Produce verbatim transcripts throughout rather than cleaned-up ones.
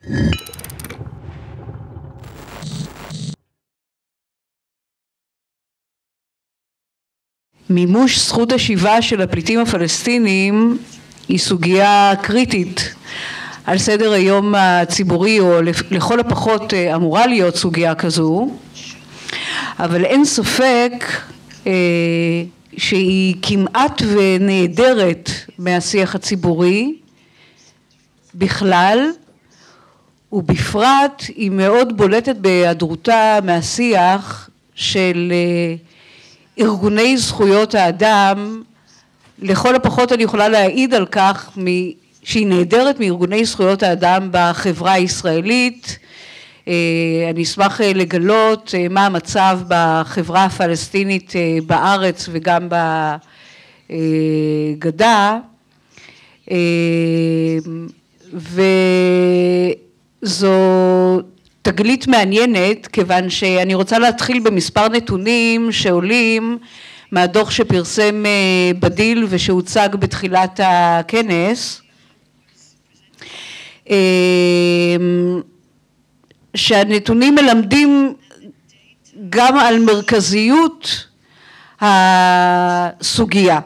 מימוש זכות השיבה של הפליטים הפלסטינים היא סוגיה קריטית על סדר היום הציבורי, או לכל הפחות אמורה להיות סוגיה כזו, אבל אין ספק שהיא כמעט ונעדרת מהשיח הציבורי בכלל, ובפרט היא מאוד בולטת בהיעדרותה מהשיח של ארגוני זכויות האדם. לכל הפחות אני יכולה להעיד על כך שהיא נעדרת מארגוני זכויות האדם בחברה הישראלית. אני אשמח לגלות מה המצב בחברה הפלסטינית בארץ וגם בגדה, וזו תגלית מעניינת, כיוון שאני רוצה להתחיל במספר נתונים שעולים מהדוח שפרסם בדיל ושהוצג בתחילת הכנס, שהנתונים מלמדים גם על מרכזיות הסוגיה.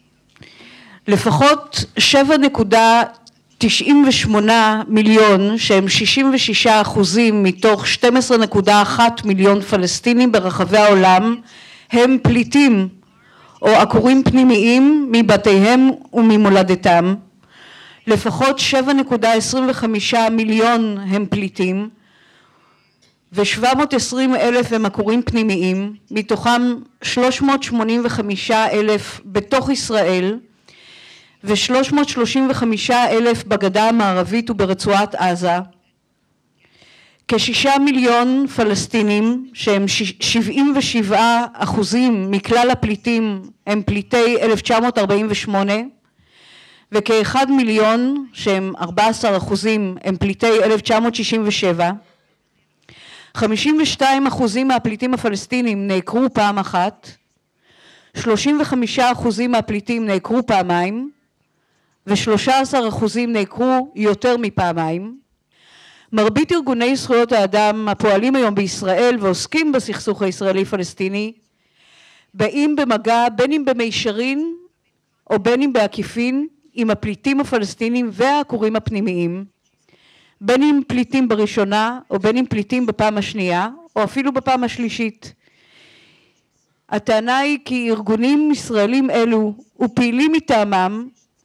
לפחות שבע נקודה תשעים ושמונה מיליון, שהם שישים ושישה אחוזים מתוך שתים עשרה נקודה אחת מיליון פלסטינים ברחבי העולם, הם פליטים או עקורים פנימיים מבתיהם וממולדתם. לפחות שבע נקודה עשרים וחמישה מיליון הם פליטים, ו-שבע מאות ועשרים אלף הם עקורים פנימיים, מתוכם שלוש מאות שמונים וחמישה אלף בתוך ישראל, ו-שלוש מאות שלושים וחמישה אלף בגדה המערבית וברצועת עזה. כשישה מיליון פלסטינים, שהם שבעים ושבעה אחוזים מכלל הפליטים, הם פליטי אלף תשע מאות ארבעים ושמונה, וכאחד מיליון, שהם ארבעה עשר אחוזים, הם פליטי אלף תשע מאות שישים ושבע. חמישים ושתיים אחוזים מהפליטים הפלסטינים נעקרו פעם אחת, שלושים וחמישה אחוזים מהפליטים נעקרו פעמיים, ו-שלושה עשר אחוזים נעקרו יותר מפעמיים. מרבית ארגוני זכויות האדם הפועלים היום בישראל ועוסקים בסכסוך הישראלי-פלסטיני, באים במגע בין אם במישרין או בין אם בעקיפין עם הפליטים הפלסטינים והעקורים הפנימיים, בין אם פליטים בראשונה או בין אם פליטים בפעם השנייה או אפילו בפעם השלישית. הטענה היא כי ארגונים ישראלים אלו ופעילים מטעמם,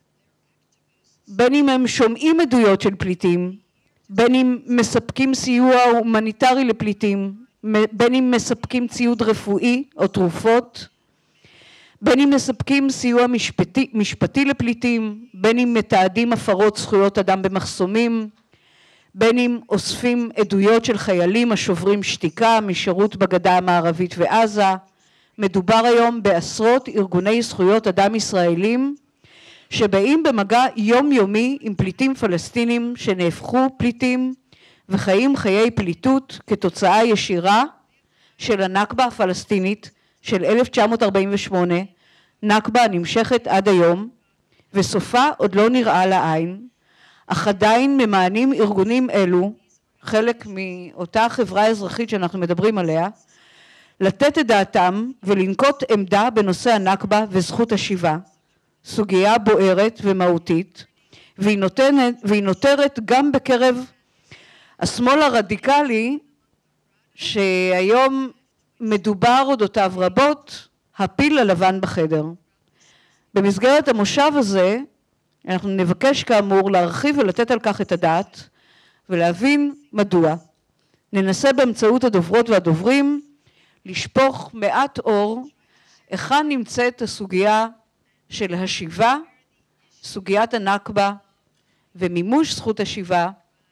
בין אם הם שומעים עדויות של פליטים, בין אם מספקים סיוע הומניטרי לפליטים, בין אם מספקים ציוד רפואי או תרופות, בין אם מספקים סיוע משפטי, משפטי לפליטים, בין אם מתעדים הפרות זכויות אדם במחסומים, בין אם אוספים עדויות של חיילים השוברים שתיקה משירות בגדה המערבית ועזה. מדובר היום בעשרות ארגוני זכויות אדם ישראלים שבאים במגע יומיומי עם פליטים פלסטינים שנהפכו פליטים וחיים חיי פליטות כתוצאה ישירה של הנכבה הפלסטינית של אלף תשע מאות ארבעים ושמונה, נכבה נמשכת עד היום וסופה עוד לא נראה לעין, אך עדיין ממענים ארגונים אלו, חלק מאותה חברה אזרחית שאנחנו מדברים עליה, לתת את דעתם ולנקוט עמדה בנושא הנכבה וזכות השיבה, סוגיה בוערת ומהותית, והיא נותנת, והיא נותרת גם בקרב השמאל הרדיקלי, שהיום מדובר אודותיו רבות, הפיל הלבן בחדר. במסגרת המושב הזה, אנחנו נבקש כאמור להרחיב ולתת על כך את הדעת, ולהבין מדוע. ננסה באמצעות הדוברות והדוברים, לשפוך מעט אור, היכן נמצאת הסוגיה של השיבה, סוגיית הנכבה ומימוש זכות השיבה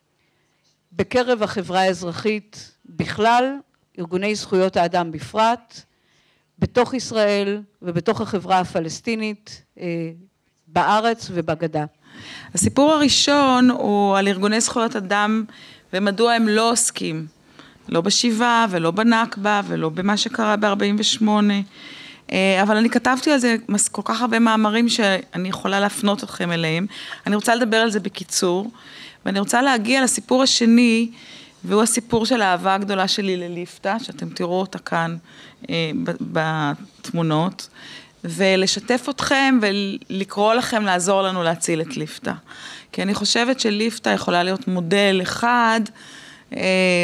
בקרב החברה האזרחית בכלל, ארגוני זכויות האדם בפרט, בתוך ישראל ובתוך החברה הפלסטינית בארץ ובגדה. הסיפור הראשון הוא על ארגוני זכויות אדם ומדוע הם לא עוסקים, לא בשיבה ולא בנכבה ולא במה שקרה ב-ארבעים ושמונה, אבל אני כתבתי על זה כל כך הרבה מאמרים שאני יכולה להפנות אתכם אליהם. אני רוצה לדבר על זה בקיצור, ואני רוצה להגיע לסיפור השני, והוא הסיפור של האהבה הגדולה שלי לליפתא, שאתם תראו אותה כאן אה, בתמונות, ולשתף אתכם ולקרוא לכם לעזור לנו להציל את ליפתא. כי אני חושבת שליפתא יכולה להיות מודל אחד, אה,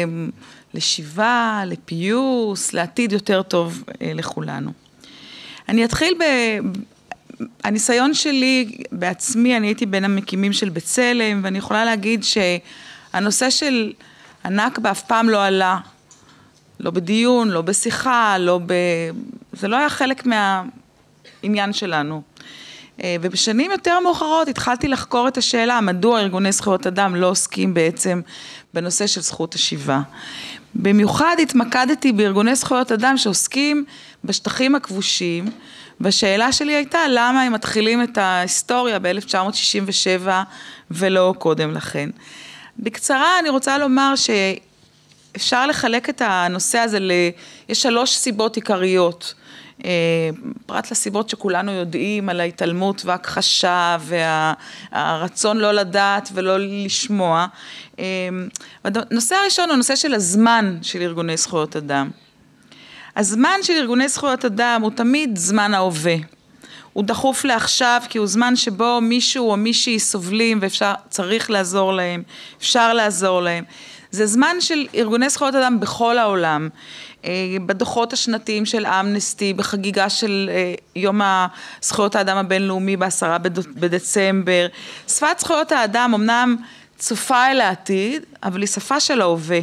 לשיבה, לפיוס, לעתיד יותר טוב אה, לכולנו. אני אתחיל ב... הניסיון שלי בעצמי, אני הייתי בין המקימים של בצלם, ואני יכולה להגיד שהנושא של הנכבה אף פעם לא עלה, לא בדיון, לא בשיחה, לא ב... זה לא היה חלק מהעניין שלנו. ובשנים יותר מאוחרות התחלתי לחקור את השאלה, מדוע ארגוני זכויות אדם לא עוסקים בעצם בנושא של זכות השיבה. במיוחד התמקדתי בארגוני זכויות אדם שעוסקים בשטחים הכבושים, והשאלה שלי הייתה למה הם מתחילים את ההיסטוריה ב-אלף תשע מאות שישים ושבע ולא קודם לכן. בקצרה אני רוצה לומר שאפשר לחלק את הנושא הזה, ל... יש שלוש סיבות עיקריות, פרט לסיבות שכולנו יודעים על ההתעלמות וההכחשה והרצון לא לדעת ולא לשמוע. הנושא הראשון הוא הנושא של הזמן של ארגוני זכויות אדם. הזמן של ארגוני זכויות אדם הוא תמיד זמן ההווה. הוא דחוף לעכשיו כי הוא זמן שבו מישהו או מישהי סובלים ואפשר, צריך לעזור להם, אפשר לעזור להם. זה זמן של ארגוני זכויות אדם בכל העולם. בדוחות השנתיים של אמנסטי, בחגיגה של יום זכויות האדם הבינלאומי בעשרה בדצמבר. שפת זכויות האדם אמנם צופה אל העתיד, אבל היא שפה של ההווה.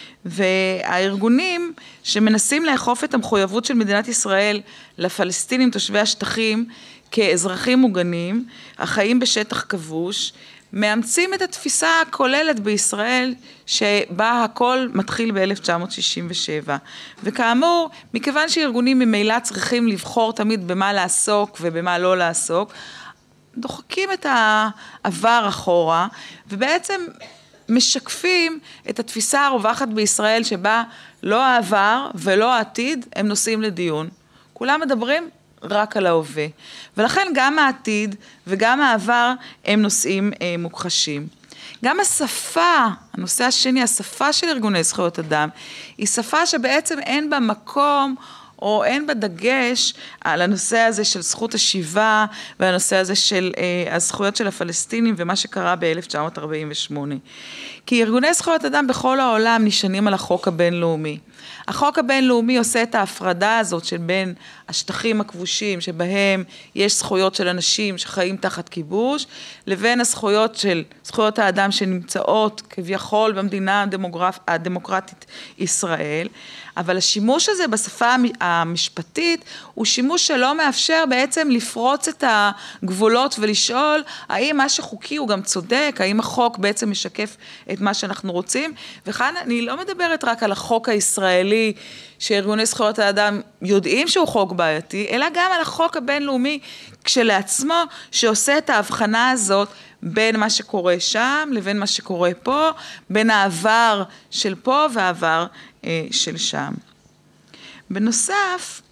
והארגונים שמנסים לאכוף את המחויבות של מדינת ישראל לפלסטינים תושבי השטחים כאזרחים מוגנים, החיים בשטח כבוש, מאמצים את התפיסה הכוללת בישראל שבה הכל מתחיל ב-אלף תשע מאות שישים ושבע. וכאמור, מכיוון שארגונים ממילא צריכים לבחור תמיד במה לעסוק ובמה לא לעסוק, דוחקים את העבר אחורה, ובעצם משקפים את התפיסה הרווחת בישראל שבה לא העבר ולא העתיד הם נושאים לדיון. כולם מדברים רק על ההווה. ולכן גם העתיד וגם העבר הם נושאים אה, מוכחשים. גם השפה, הנושא השני, השפה של ארגוני זכויות אדם, היא שפה שבעצם אין בה מקום או אין בה דגש על הנושא הזה של זכות השיבה והנושא הזה של אה, הזכויות של הפלסטינים ומה שקרה ב-אלף תשע מאות ארבעים ושמונה. כי ארגוני זכויות אדם בכל העולם נשענים על החוק הבינלאומי. החוק הבינלאומי עושה את ההפרדה הזאת של בין השטחים הכבושים שבהם יש זכויות של אנשים שחיים תחת כיבוש, לבין הזכויות של זכויות האדם שנמצאות כביכול במדינה הדמוגרפ... הדמוקרטית ישראל. אבל השימוש הזה בשפה המשפטית הוא שימוש שלא מאפשר בעצם לפרוץ את הגבולות ולשאול האם מה שחוקי הוא גם צודק, האם החוק בעצם משקף את מה שאנחנו רוצים. וכאן אני לא מדברת רק על החוק הישראלי שארגוני זכויות האדם יודעים שהוא חוק בעייתי, אלא גם על החוק הבינלאומי כשלעצמו שעושה את ההבחנה הזאת בין מה שקורה שם לבין מה שקורה פה, בין העבר של פה והעבר אה, של שם. בנוסף,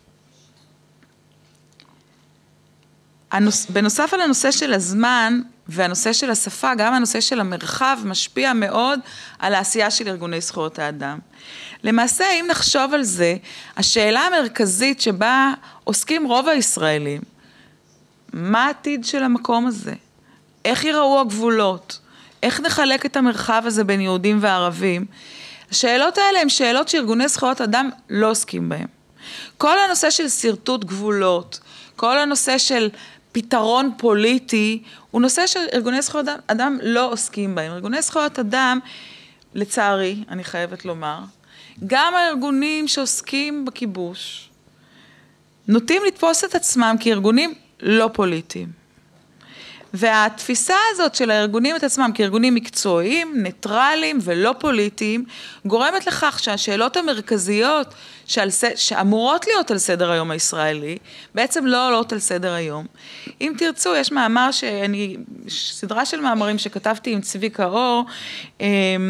הנוס, בנוסף על הנושא של הזמן והנושא של השפה, גם הנושא של המרחב משפיע מאוד על העשייה של ארגוני זכויות האדם. למעשה, אם נחשוב על זה, השאלה המרכזית שבה עוסקים רוב הישראלים, מה העתיד של המקום הזה? איך ייראו הגבולות? איך נחלק את המרחב הזה בין יהודים וערבים? השאלות האלה הן שאלות שארגוני זכויות אדם לא עוסקים בהן. כל הנושא של סרטוט גבולות, כל הנושא של פתרון פוליטי, הוא נושא שארגוני זכויות אדם לא עוסקים בהם. ארגוני זכויות אדם, לצערי, אני חייבת לומר, גם הארגונים שעוסקים בכיבוש, נוטים לתפוס את עצמם כארגונים לא פוליטיים. והתפיסה הזאת של הארגונים את עצמם כארגונים מקצועיים, ניטרליים ולא פוליטיים, גורמת לכך שהשאלות המרכזיות שעל, שאמורות להיות על סדר היום הישראלי, בעצם לא עולות על סדר היום. אם תרצו, יש מאמר שאני, סדרה של מאמרים שכתבתי עם צביקה אור,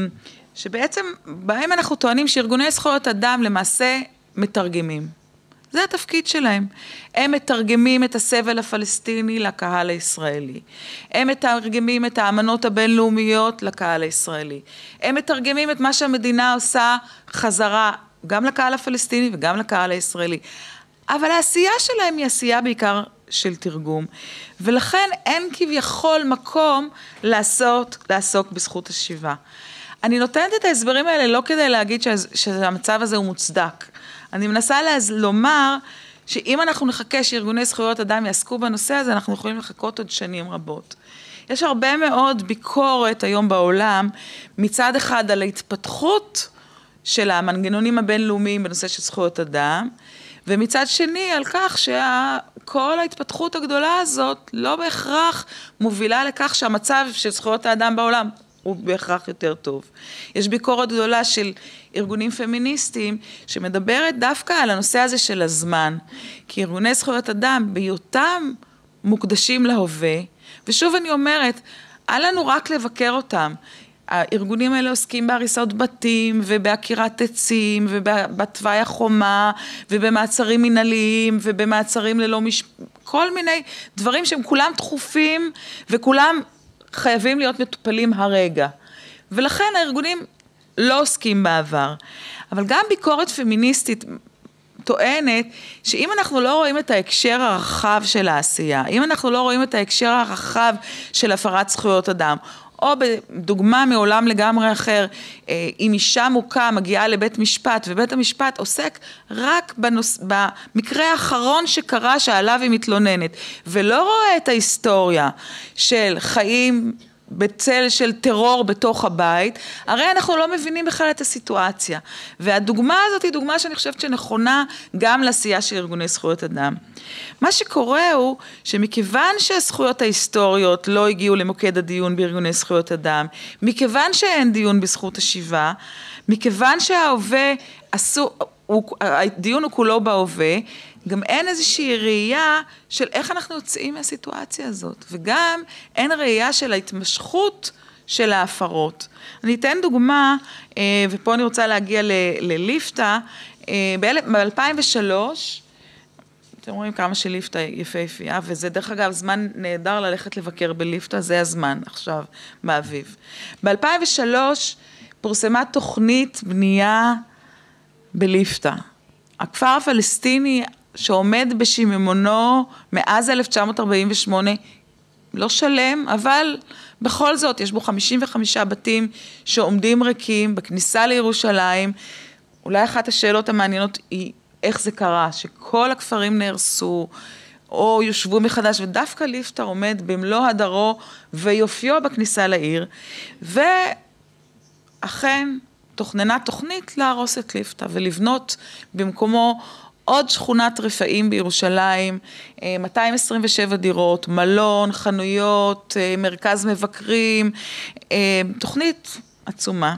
שבעצם בהם אנחנו טוענים שארגוני זכויות אדם למעשה מתרגמים. זה התפקיד שלהם. הם מתרגמים את הסבל הפלסטיני לקהל הישראלי. הם מתרגמים את האמנות הבינלאומיות לקהל הישראלי. הם מתרגמים את מה שהמדינה עושה חזרה גם לקהל הפלסטיני וגם לקהל הישראלי. אבל העשייה שלהם היא עשייה בעיקר של תרגום. ולכן אין כביכול מקום לעשות, לעסוק בזכות השיבה. אני נותנת את ההסברים האלה לא כדי להגיד שהמצב הזה הוא מוצדק. אני מנסה לומר שאם אנחנו נחכה שארגוני זכויות אדם יעסקו בנושא הזה, אנחנו יכולים לחכות עוד שנים רבות. יש הרבה מאוד ביקורת היום בעולם, מצד אחד על ההתפתחות של המנגנונים הבינלאומיים בנושא של זכויות אדם, ומצד שני על כך שכל ההתפתחות הגדולה הזאת לא בהכרח מובילה לכך שהמצב של זכויות האדם בעולם הוא בהכרח יותר טוב. יש ביקורת גדולה של ארגונים פמיניסטיים שמדברת דווקא על הנושא הזה של הזמן, כי ארגוני זכויות אדם בהיותם מוקדשים להווה, ושוב אני אומרת, אל לנו רק לבקר אותם, הארגונים האלה עוסקים בהריסות בתים ובעקירת עצים ובתוואי החומה ובמעצרים מנהליים ובמעצרים ללא מש... כל מיני דברים שהם כולם דחופים וכולם חייבים להיות מטופלים הרגע. ולכן הארגונים לא עוסקים בעבר. אבל גם ביקורת פמיניסטית טוענת שאם אנחנו לא רואים את ההקשר הרחב של העשייה, אם אנחנו לא רואים את ההקשר הרחב של הפרת זכויות אדם, או בדוגמה מעולם לגמרי אחר, אם אישה מוכה מגיעה לבית משפט, ובית המשפט עוסק רק בנוס... במקרה האחרון שקרה שעליו היא מתלוננת, ולא רואה את ההיסטוריה של חיים בצל של טרור בתוך הבית, הרי אנחנו לא מבינים בכלל את הסיטואציה. והדוגמה הזאת היא דוגמה שאני חושבת שנכונה גם לעשייה של ארגוני זכויות אדם. מה שקורה הוא שמכיוון שהזכויות ההיסטוריות לא הגיעו למוקד הדיון בארגוני זכויות אדם, מכיוון שאין דיון בזכות השיבה, מכיוון שההווה עשו, הדיון הוא כולו בהווה, גם אין איזושהי ראייה של איך אנחנו יוצאים מהסיטואציה הזאת, וגם אין ראייה של ההתמשכות של ההפרות. אני אתן דוגמה, ופה אני רוצה להגיע לליפתא, ב-אלפיים ושלוש, אתם רואים כמה שליפתא יפהפייה, וזה דרך אגב זמן נהדר ללכת לבקר בליפתא, זה הזמן עכשיו, באביב. ב-אלפיים ושלוש פורסמה תוכנית בנייה בליפתא. הכפר הפלסטיני שעומד בשיממונו מאז אלף תשע מאות ארבעים ושמונה, לא שלם, אבל בכל זאת יש בו חמישים וחמישה בתים שעומדים ריקים בכניסה לירושלים. אולי אחת השאלות המעניינות היא איך זה קרה, שכל הכפרים נהרסו או יושבו מחדש, ודווקא ליפתא עומד במלוא הדרו ויופיו בכניסה לעיר, ואכן תוכננה תוכנית להרוס את ליפתא ולבנות במקומו עוד שכונת רפאים בירושלים, מאתיים עשרים ושבע דירות, מלון, חנויות, מרכז מבקרים, תוכנית עצומה.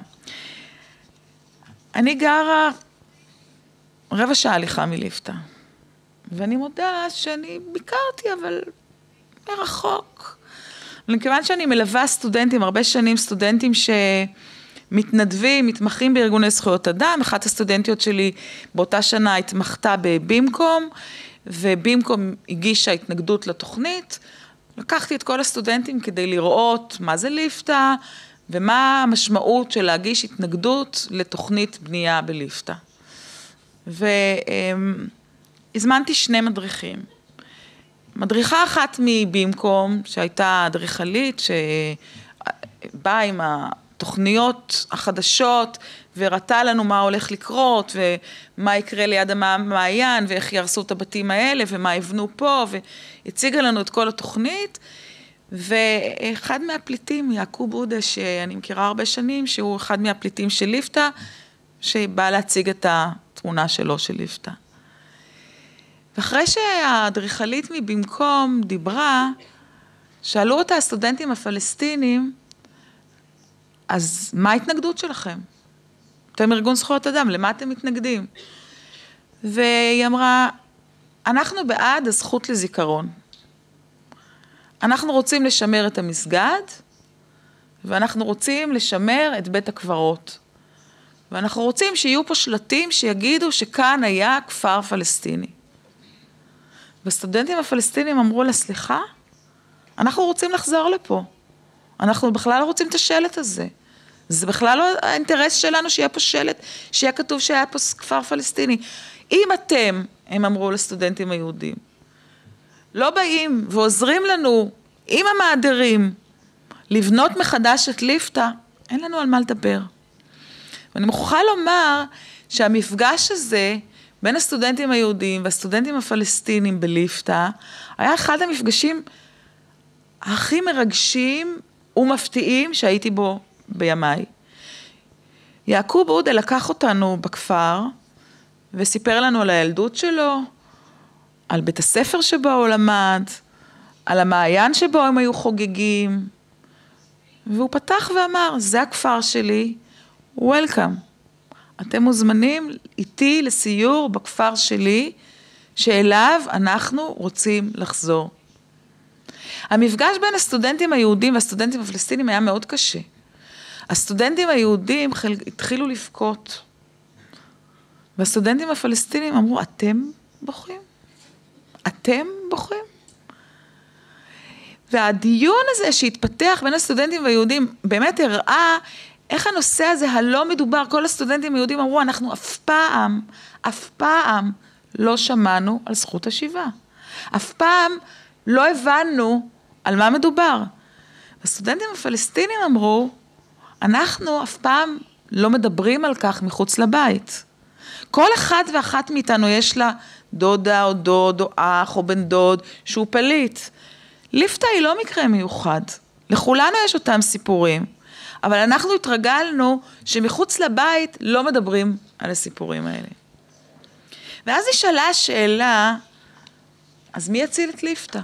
אני גרה רבע שעה הליכה מליפתא, ואני מודה שאני ביקרתי, אבל מרחוק. מכיוון שאני מלווה סטודנטים, הרבה שנים סטודנטים ש... מתנדבים, מתמחים בארגוני זכויות אדם, אחת הסטודנטיות שלי באותה שנה התמחתה בבימקום, ובימקום הגישה התנגדות לתוכנית, לקחתי את כל הסטודנטים כדי לראות מה זה ליפתא, ומה המשמעות של להגיש התנגדות לתוכנית בנייה בליפתא. והזמנתי שני מדריכים. מדריכה אחת מבימקום, שהייתה אדריכלית, שבאה עם ה... תוכניות החדשות, וראתה לנו מה הולך לקרות, ומה יקרה ליד המעיין, ואיך ירסו את הבתים האלה, ומה יבנו פה, והציגה לנו את כל התוכנית, ואחד מהפליטים, יעקוב עודה, שאני מכירה הרבה שנים, שהוא אחד מהפליטים של ליפתא, שבא להציג את התמונה שלו של ליפתא. ואחרי שהאדריכלית מבמקום דיברה, שאלו אותה הסטודנטים הפלסטינים, אז מה ההתנגדות שלכם? אתם ארגון זכויות אדם, למה אתם מתנגדים? והיא אמרה, אנחנו בעד הזכות לזיכרון. אנחנו רוצים לשמר את המסגד, ואנחנו רוצים לשמר את בית הקברות. ואנחנו רוצים שיהיו פה שלטים שיגידו שכאן היה כפר פלסטיני. והסטודנטים הפלסטינים אמרו לה, סליחה, אנחנו רוצים לחזור לפה. אנחנו בכלל לא רוצים את השלט הזה. זה בכלל לא האינטרס שלנו שיהיה פה שלט, שיהיה כתוב שהיה פה כפר פלסטיני. אם אתם, הם אמרו לסטודנטים היהודים, לא באים ועוזרים לנו עם המעדרים לבנות מחדש את ליפתא, אין לנו על מה לדבר. ואני מוכרחה לומר שהמפגש הזה בין הסטודנטים היהודים והסטודנטים הפלסטינים בליפתא, היה אחד המפגשים הכי מרגשים ומפתיעים שהייתי בו בימיי. יעקוב עודה לקח אותנו בכפר, וסיפר לנו על הילדות שלו, על בית הספר שבו הוא למד, על המעיין שבו הם היו חוגגים, והוא פתח ואמר, זה הכפר שלי, וולקאם. אתם מוזמנים איתי לסיור בכפר שלי, שאליו אנחנו רוצים לחזור. המפגש בין הסטודנטים היהודים והסטודנטים הפלסטינים היה מאוד קשה. הסטודנטים היהודים התחילו לבכות, והסטודנטים הפלסטינים אמרו, אתם בוכים? אתם בוכים? והדיון הזה שהתפתח בין הסטודנטים והיהודים, באמת הראה איך הנושא הזה הלא מדובר. כל הסטודנטים היהודים אמרו, אנחנו אף פעם, אף פעם לא שמענו על זכות השיבה. אף פעם לא הבנו על מה מדובר. הסטודנטים הפלסטינים אמרו, אנחנו אף פעם לא מדברים על כך מחוץ לבית. כל אחד ואחת מאיתנו יש לה דודה או דוד או אח או בן דוד שהוא פליט. ליפתא היא לא מקרה מיוחד. לכולנו יש אותם סיפורים. אבל אנחנו התרגלנו שמחוץ לבית לא מדברים על הסיפורים האלה. ואז נשאלה השאלה, אז מי יציל את ליפתא?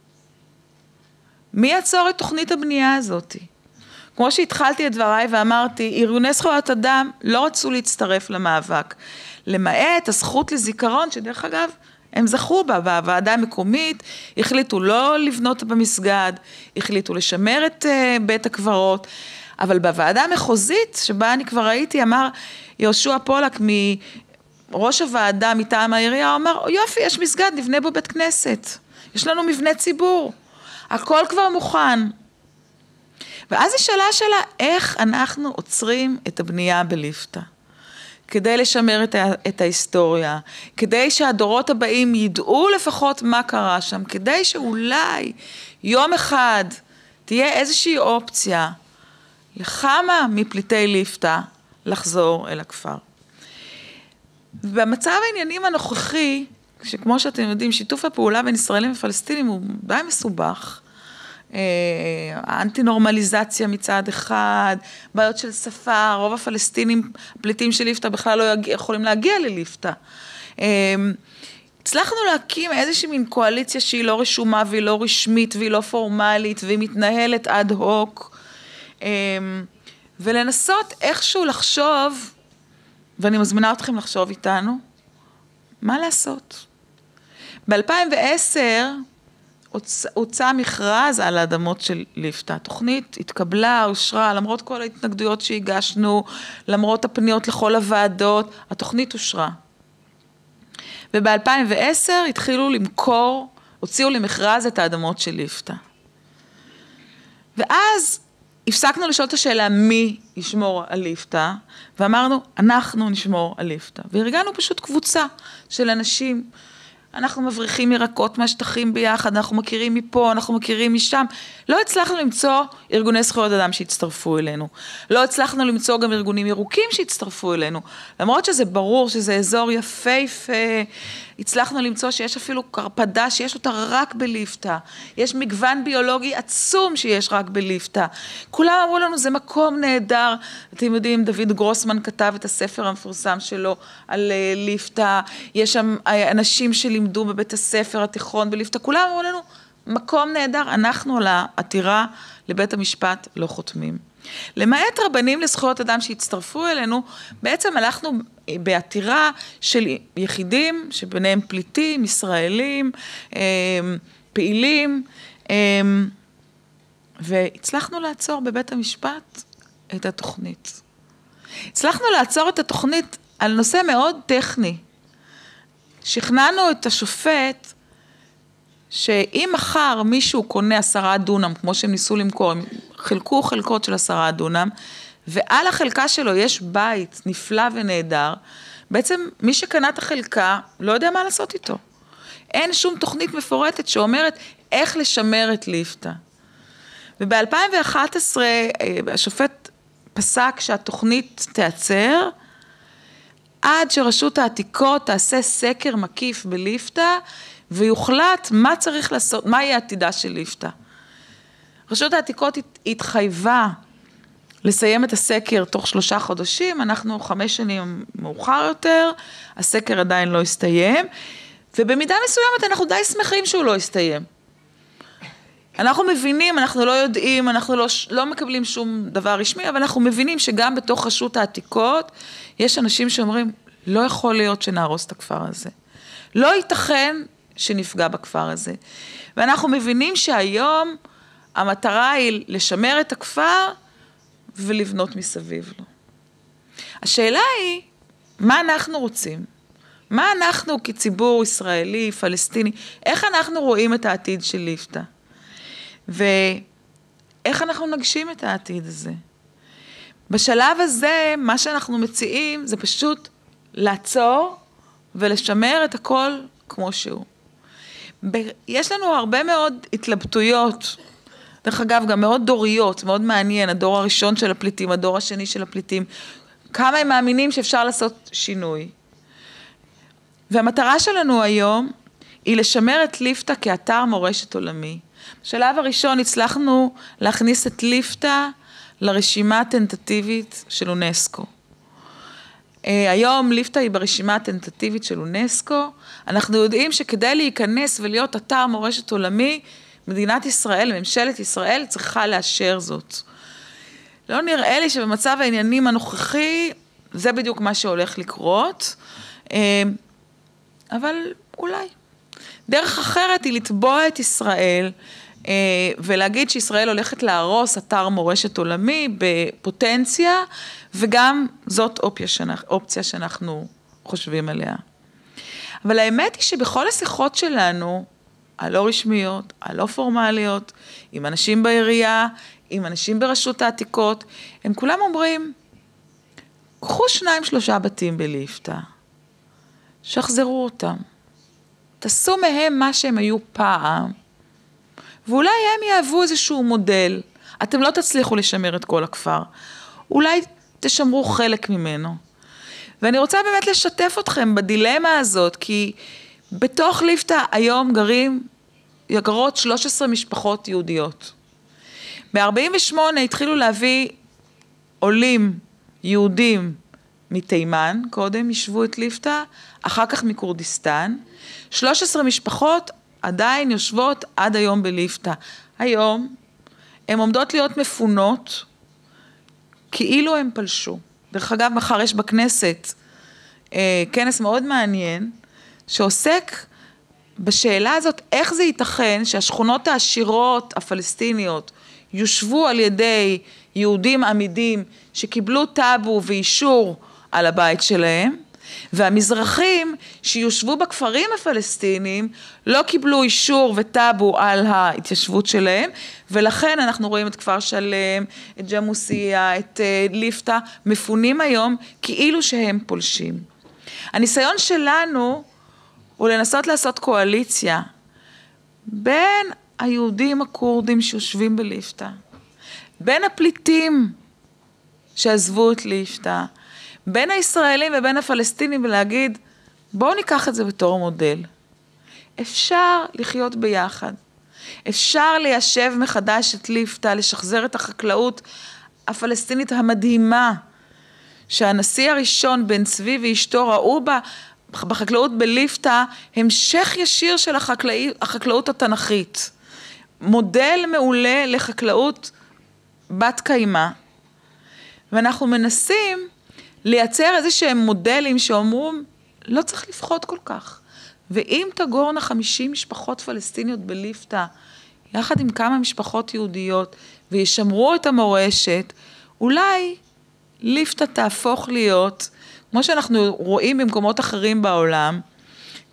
מי יעצור את תוכנית הבנייה הזאת? כמו שהתחלתי את דבריי ואמרתי, ארגוני זכויות אדם לא רצו להצטרף למאבק, למעט הזכות לזיכרון, שדרך אגב, הם זכו בה, והוועדה המקומית החליטו לא לבנות במסגד, החליטו לשמר את uh, בית הקברות, אבל בוועדה המחוזית, שבה אני כבר ראיתי, אמר יהושע פולק מראש הוועדה מטעם העירייה, הוא אמר, יופי, יש מסגד, נבנה בו בית כנסת, יש לנו מבנה ציבור, הכל כבר מוכן. ואז היא שאלה שלה, איך אנחנו עוצרים את הבנייה בליפתא? כדי לשמר את, ה- את ההיסטוריה, כדי שהדורות הבאים ידעו לפחות מה קרה שם, כדי שאולי יום אחד תהיה איזושהי אופציה לכמה מפליטי ליפתא לחזור אל הכפר. במצב העניינים הנוכחי, שכמו שאתם יודעים, שיתוף הפעולה בין ישראלים ופלסטינים הוא די מסובך, האנטי-נורמליזציה מצד אחד, בעיות של שפה, רוב הפלסטינים, פליטים של ליפתא בכלל לא יגיע, יכולים להגיע לליפתא. הצלחנו להקים איזושהי מין קואליציה שהיא לא רשומה והיא לא רשמית והיא לא פורמלית והיא מתנהלת עד הוק, ולנסות איכשהו לחשוב, ואני מזמינה אתכם לחשוב איתנו, מה לעשות? ב-אלפיים ועשר הוצא מכרז על האדמות של ליפתא. התוכנית התקבלה, אושרה, למרות כל ההתנגדויות שהגשנו, למרות הפניות לכל הוועדות, התוכנית אושרה. וב-אלפיים ועשר התחילו למכור, הוציאו למכרז את האדמות של ליפתא. ואז הפסקנו לשאול את השאלה מי ישמור על ליפתא, ואמרנו, אנחנו נשמור על ליפתא. והרגענו פשוט קבוצה של אנשים, אנחנו מבריחים ירקות מהשטחים ביחד, אנחנו מכירים מפה, אנחנו מכירים משם. לא הצלחנו למצוא ארגוני זכויות אדם שהצטרפו אלינו. לא הצלחנו למצוא גם ארגונים ירוקים שהצטרפו אלינו. למרות שזה ברור שזה אזור יפהפה, הצלחנו למצוא שיש אפילו קרפדה שיש אותה רק בליפתא. יש מגוון ביולוגי עצום שיש רק בליפתא. כולם אמרו לנו, זה מקום נהדר. אתם יודעים, דוד גרוסמן כתב את הספר המפורסם שלו על ליפתא. יש שם אנשים שלימדו בבית הספר התיכון בליפתא. כולם אמרו לנו, מקום נהדר. אנחנו על העתירה לבית המשפט לא חותמים. למעט רבנים לזכויות אדם שהצטרפו אלינו, בעצם הלכנו בעתירה של יחידים, שביניהם פליטים, ישראלים, פעילים, והצלחנו לעצור בבית המשפט את התוכנית. הצלחנו לעצור את התוכנית על נושא מאוד טכני. שכנענו את השופט שאם מחר מישהו קונה עשרה דונם, כמו שהם ניסו למכור, הם חילקו חלקות של עשרה דונם, ועל החלקה שלו יש בית נפלא ונהדר, בעצם מי שקנה את החלקה לא יודע מה לעשות איתו. אין שום תוכנית מפורטת שאומרת איך לשמר את ליפתא. וב-אלפיים ואחת עשרה השופט פסק שהתוכנית תיעצר, עד שרשות העתיקות תעשה סקר מקיף בליפתא, ויוחלט מה צריך לעשות, מה יהיה עתידה של ליפתא. רשות העתיקות התחייבה לסיים את הסקר תוך שלושה חודשים, אנחנו חמש שנים מאוחר יותר, הסקר עדיין לא הסתיים, ובמידה מסוימת אנחנו די שמחים שהוא לא הסתיים. אנחנו מבינים, אנחנו לא יודעים, אנחנו לא, לא מקבלים שום דבר רשמי, אבל אנחנו מבינים שגם בתוך רשות העתיקות, יש אנשים שאומרים, לא יכול להיות שנהרוס את הכפר הזה. לא ייתכן שנפגע בכפר הזה. ואנחנו מבינים שהיום המטרה היא לשמר את הכפר ולבנות מסביב לו. השאלה היא, מה אנחנו רוצים? מה אנחנו כציבור ישראלי, פלסטיני, איך אנחנו רואים את העתיד של ליפתא? ואיך אנחנו נגשים את העתיד הזה? בשלב הזה, מה שאנחנו מציעים זה פשוט לעצור ולשמר את הכל כמו שהוא. יש לנו הרבה מאוד התלבטויות, דרך אגב גם מאוד דוריות, מאוד מעניין, הדור הראשון של הפליטים, הדור השני של הפליטים, כמה הם מאמינים שאפשר לעשות שינוי. והמטרה שלנו היום היא לשמר את ליפתא כאתר מורשת עולמי. בשלב הראשון הצלחנו להכניס את ליפתא לרשימה הטנטטיבית של אונסקו. היום ליפתא היא ברשימה הטנטטיבית של אונסקו, אנחנו יודעים שכדי להיכנס ולהיות אתר מורשת עולמי, מדינת ישראל, ממשלת ישראל צריכה לאשר זאת. לא נראה לי שבמצב העניינים הנוכחי, זה בדיוק מה שהולך לקרות, אבל אולי. דרך אחרת היא לתבוע את ישראל, ולהגיד שישראל הולכת להרוס אתר מורשת עולמי בפוטנציה, וגם זאת אופציה שאנחנו חושבים עליה. אבל האמת היא שבכל השיחות שלנו, הלא רשמיות, הלא פורמליות, עם אנשים בעירייה, עם אנשים ברשות העתיקות, הם כולם אומרים, קחו שניים שלושה בתים בליפתא, שחזרו אותם, תעשו מהם מה שהם היו פעם, ואולי הם יאהבו איזשהו מודל, אתם לא תצליחו לשמר את כל הכפר, אולי תשמרו חלק ממנו. ואני רוצה באמת לשתף אתכם בדילמה הזאת, כי בתוך ליפתא היום גרים, גרות שלוש עשרה משפחות יהודיות. ב-ארבעים ושמונה התחילו להביא עולים יהודים מתימן, קודם ישבו את ליפתא, אחר כך מקורדיסטן. שלוש עשרה משפחות עדיין יושבות עד היום בליפתא. היום הן עומדות להיות מפונות, כאילו הם פלשו. דרך אגב, מחר יש בכנסת אה, כנס מאוד מעניין, שעוסק בשאלה הזאת, איך זה ייתכן שהשכונות העשירות הפלסטיניות יושבו על ידי יהודים עמידים שקיבלו טאבו ואישור על הבית שלהם, והמזרחים שיושבו בכפרים הפלסטיניים לא קיבלו אישור וטאבו על ההתיישבות שלהם, ולכן אנחנו רואים את כפר שלם, את ג'מוסיה, את ליפתא, מפונים היום כאילו שהם פולשים. הניסיון שלנו הוא לנסות לעשות קואליציה בין היהודים הקורדים שיושבים בליפתא, בין הפליטים שעזבו את ליפתא, בין הישראלים ובין הפלסטינים, ולהגיד, בואו ניקח את זה בתור מודל. אפשר לחיות ביחד. אפשר ליישב מחדש את ליפתא, לשחזר את החקלאות הפלסטינית המדהימה, שהנשיא הראשון בן צבי ואשתו ראו בה, בחקלאות בליפתא, המשך ישיר של החקלאות, החקלאות התנכית. מודל מעולה לחקלאות בת קיימה. ואנחנו מנסים לייצר איזה שהם מודלים שאומרו, לא צריך לפחות כל כך. ואם תגורנה חמישים משפחות פלסטיניות בליפתא, יחד עם כמה משפחות יהודיות, וישמרו את המורשת, אולי ליפתא תהפוך להיות, כמו שאנחנו רואים במקומות אחרים בעולם,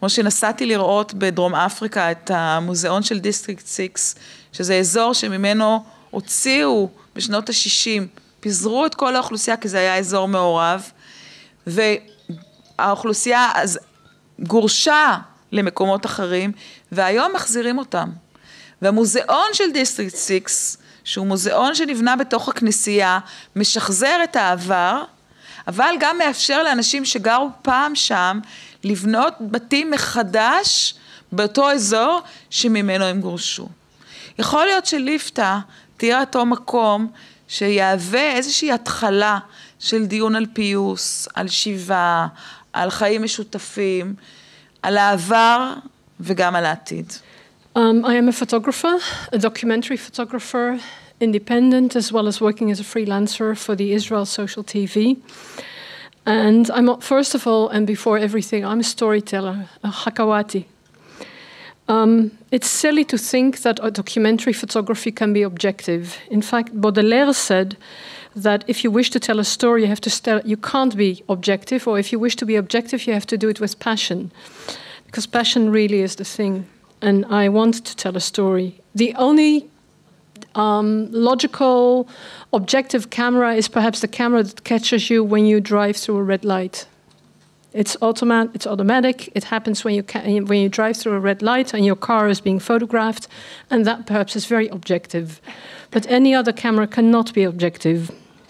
כמו שנסעתי לראות בדרום אפריקה את המוזיאון של דיסטריקט שש, שזה אזור שממנו הוציאו בשנות ה-שישים, פיזרו את כל האוכלוסייה, כי זה היה אזור מעורב, והאוכלוסייה אז גורשה למקומות אחרים, והיום מחזירים אותם. והמוזיאון של דיסטריקט שש, שהוא מוזיאון שנבנה בתוך הכנסייה, משחזר את העבר, אבל גם מאפשר לאנשים שגרו פעם שם, לבנות בתים מחדש באותו אזור שממנו הם גורשו. יכול להיות שליפתא תהיה אותו מקום שיהווה איזושהי התחלה של דיון על פיוס, על שיבה, על חיים משותפים, על העבר וגם על העתיד. Um, I am a photographer, a documentary photographer, independent as well as working as a freelancer for the Israel Social T V. And I'm, first of all, and before everything, I'm a storyteller, a Hakawati. Um, it's silly to think that a documentary photography can be objective. In fact, Baudelaire said that if you wish to tell a story, you have to tell, you can't be objective, or if you wish to be objective, you have to do it with passion, because passion really is the thing. And I want to tell a story. The only um, logical, objective camera is perhaps the camera that catches you when you drive through a red light. It's automat. It's automatic. It happens when you ca- when you drive through a red light and your car is being photographed, and that perhaps is very objective. But any other camera cannot be objective.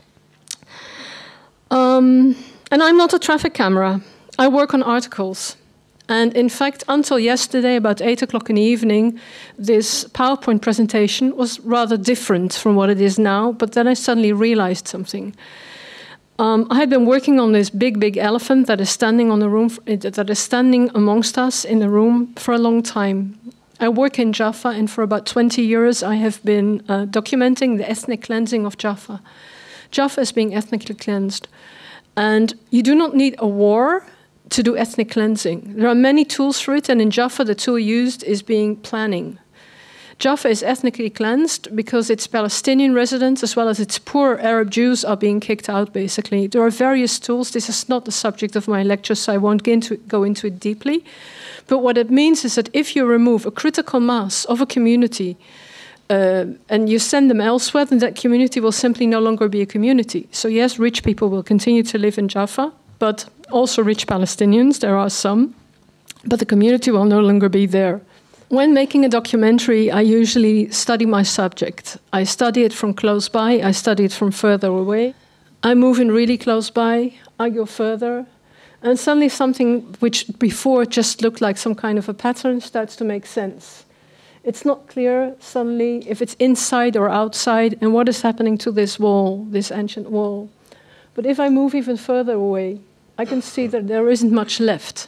Um, and I'm not a traffic camera. I work on articles. And in fact, until yesterday, about eight o'clock in the evening, this PowerPoint presentation was rather different from what it is now. But then I suddenly realized something. Um, I had been working on this big, big elephant that is standing on the room, that is standing amongst us in the room for a long time. I work in Jaffa, and for about twenty years, I have been uh, documenting the ethnic cleansing of Jaffa. Jaffa is being ethnically cleansed, and you do not need a war to do ethnic cleansing. There are many tools for it, and in Jaffa, the tool used is being planning. Jaffa is ethnically cleansed because its Palestinian residents as well as its poor Arab Jews are being kicked out, basically. There are various tools. This is not the subject of my lecture, so I won't get into, go into it deeply. But what it means is that if you remove a critical mass of a community uh, and you send them elsewhere, then that community will simply no longer be a community. So yes, rich people will continue to live in Jaffa, but also rich Palestinians, there are some, but the community will no longer be there. When making a documentary, I usually study my subject. I study it from close by, I study it from further away. I move in really close by, I go further, and suddenly something which before just looked like some kind of a pattern starts to make sense. It's not clear suddenly if it's inside or outside, and what is happening to this wall, this ancient wall. But if I move even further away, I can see that there isn't much left.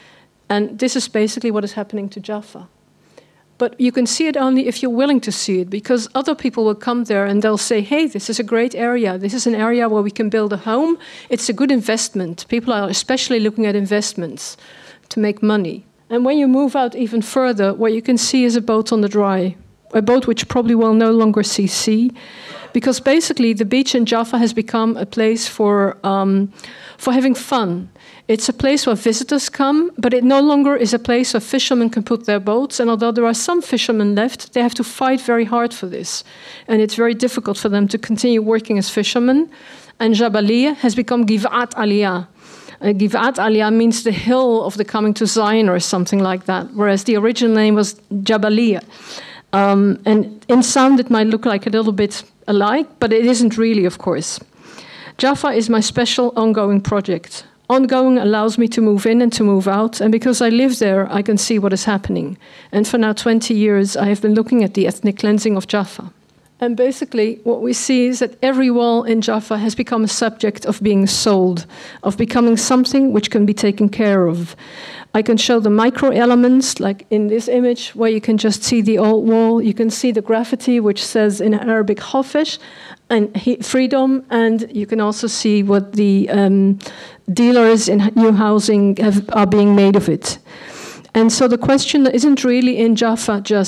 And this is basically what is happening to Jaffa. But you can see it only if you're willing to see it, because other people will come there and they'll say, hey, this is a great area. This is an area where we can build a home. It's a good investment. People are especially looking at investments to make money. And when you move out even further, what you can see is a boat on the dry, a boat which probably will no longer see sea, because basically the beach in Jaffa has become a place for um, for having fun. It's a place where visitors come, but it no longer is a place where fishermen can put their boats. And although there are some fishermen left, they have to fight very hard for this. And it's very difficult for them to continue working as fishermen. And Jabaliyah has become Givat Aliyah. Uh, Givat Aliyah means the hill of the coming to Zion or something like that, whereas the original name was Jabaliyah. Um, and in sound it might look like a little bit alike, but it isn't really, of course. Jaffa is my special ongoing project. Ongoing allows me to move in and to move out, and because I live there, I can see what is happening. And for now twenty years, I have been looking at the ethnic cleansing of Jaffa. And basically, what we see is that every wall in Jaffa has become a subject of being sold, of becoming something which can be taken care of. I can show the micro elements, like in this image, where you can just see the old wall. You can see the graffiti, which says in Arabic, Khofesh, and freedom, and you can also see what the um, dealers in new housing have, are being made of it. And so the question isn't really in Jaffa just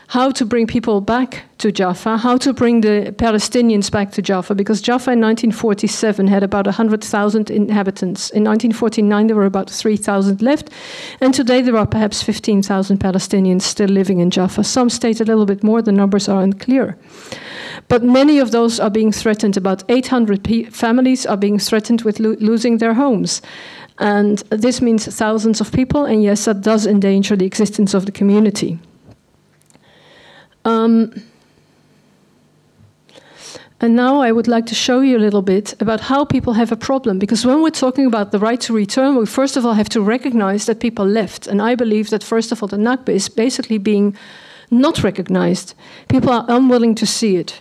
how to bring people back to Jaffa, how to bring the Palestinians back to Jaffa, because Jaffa in nineteen forty-seven had about one hundred thousand inhabitants. In nineteen forty-nine, there were about three thousand left, and today there are perhaps fifteen thousand Palestinians still living in Jaffa. Some state a little bit more, the numbers are unclear. But many of those are being threatened. About eight hundred pe- families are being threatened with lo- losing their homes. And this means thousands of people, and yes, that does endanger the existence of the community. Um, and now I would like to show you a little bit about how people have a problem. Because when we're talking about the right to return, we first of all have to recognize that people left. And I believe that first of all, the Nakba is basically being not recognized. People are unwilling to see it.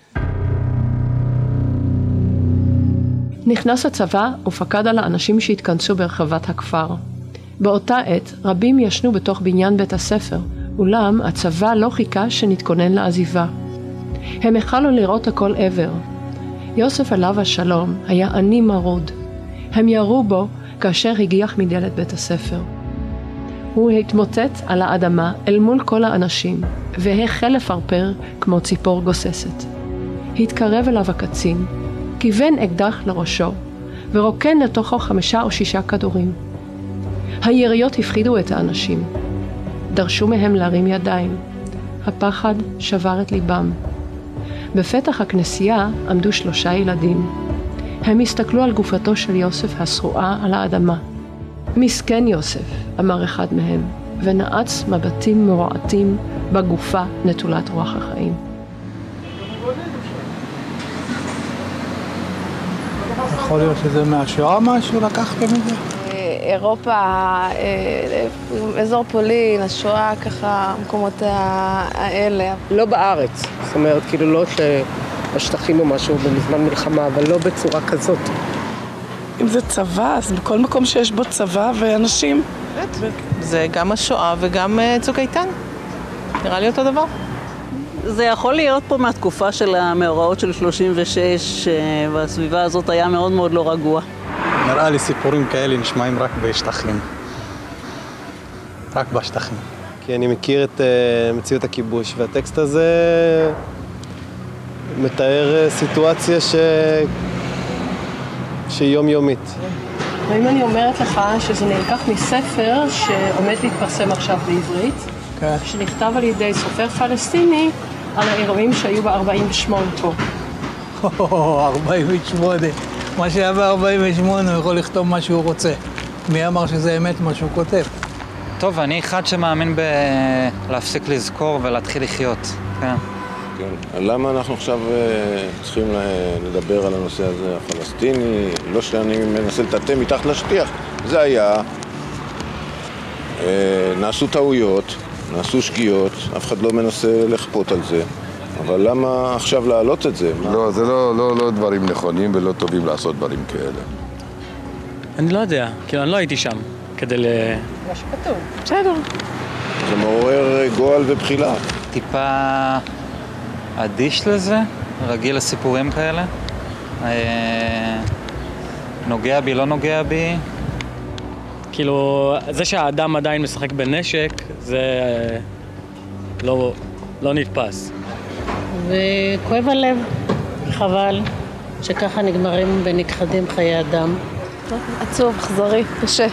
נכנס הצבא ופקד על האנשים שהתכנסו ברחבת הכפר. באותה עת רבים ישנו בתוך בניין בית הספר, אולם הצבא לא חיכה שנתכונן לעזיבה. הם החלו לראות הכל עבר. יוסף עליו השלום היה עני מרוד. הם ירו בו כאשר הגיח מדלת בית הספר. הוא התמוטט על האדמה אל מול כל האנשים, והחל לפרפר כמו ציפור גוססת. התקרב אליו הקצין, כיוון אקדח לראשו, ורוקן לתוכו חמישה או שישה כדורים. היריות הפחידו את האנשים. דרשו מהם להרים ידיים. הפחד שבר את ליבם. בפתח הכנסייה עמדו שלושה ילדים. הם הסתכלו על גופתו של יוסף השרועה על האדמה. מסכן יוסף, אמר אחד מהם, ונעץ מבטים מרועטים בגופה נטולת רוח החיים. יכול להיות שזה מהשואה משהו, לקחתם את זה? אירופה, אזור פולין, השואה, ככה, המקומות האלה. לא בארץ, זאת אומרת, כאילו לא שהשטחים או משהו בזמן מלחמה, אבל לא בצורה כזאת. אם זה צבא, אז בכל מקום שיש בו צבא ואנשים. זה גם השואה וגם צוק איתן. נראה לי אותו דבר. זה יכול להיות פה מהתקופה של המאורעות של שלושים ושש, והסביבה הזאת היה מאוד מאוד לא רגוע. נראה לי סיפורים כאלה נשמעים רק בשטחים. רק בשטחים. כי אני מכיר את uh, מציאות הכיבוש, והטקסט הזה מתאר סיטואציה ש... שהיא יומיומית. ואם אני אומרת לך שזה נלקח מספר שעומד להתפרסם עכשיו בעברית, okay. שנכתב על ידי סופר פלסטיני על האירועים שהיו ב-ארבעים ושמונה פה. ארבעים ושמונה. מה שהיה ב-ארבעים ושמונה הוא יכול לכתוב מה שהוא רוצה. מי אמר שזה אמת מה שהוא כותב? טוב, אני אחד שמאמין בלהפסיק לזכור ולהתחיל לחיות. כן. כן. למה אנחנו עכשיו צריכים לדבר על הנושא הזה הפלסטיני? לא שאני מנסה לטאטא מתחת לשטיח. זה היה, נעשו טעויות, נעשו שגיאות, אף אחד לא מנסה לכפות על זה. אבל למה עכשיו להעלות את זה? לא, זה לא, לא, לא דברים נכונים ולא טובים לעשות דברים כאלה. אני לא יודע, כאילו אני לא הייתי שם כדי ל... מה שכתוב. בסדר. זה מעורר גועל ובחילה. טיפה אדיש לזה, רגיל לסיפורים כאלה. נוגע בי, לא נוגע בי. כאילו, זה שהאדם עדיין משחק בנשק, זה לא, לא נתפס. וכואב הלב, חבל שככה נגמרים ונכחדים חיי אדם. עצוב, אכזרי, קשה.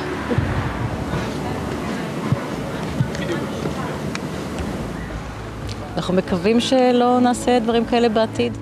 אנחנו מקווים שלא נעשה דברים כאלה בעתיד.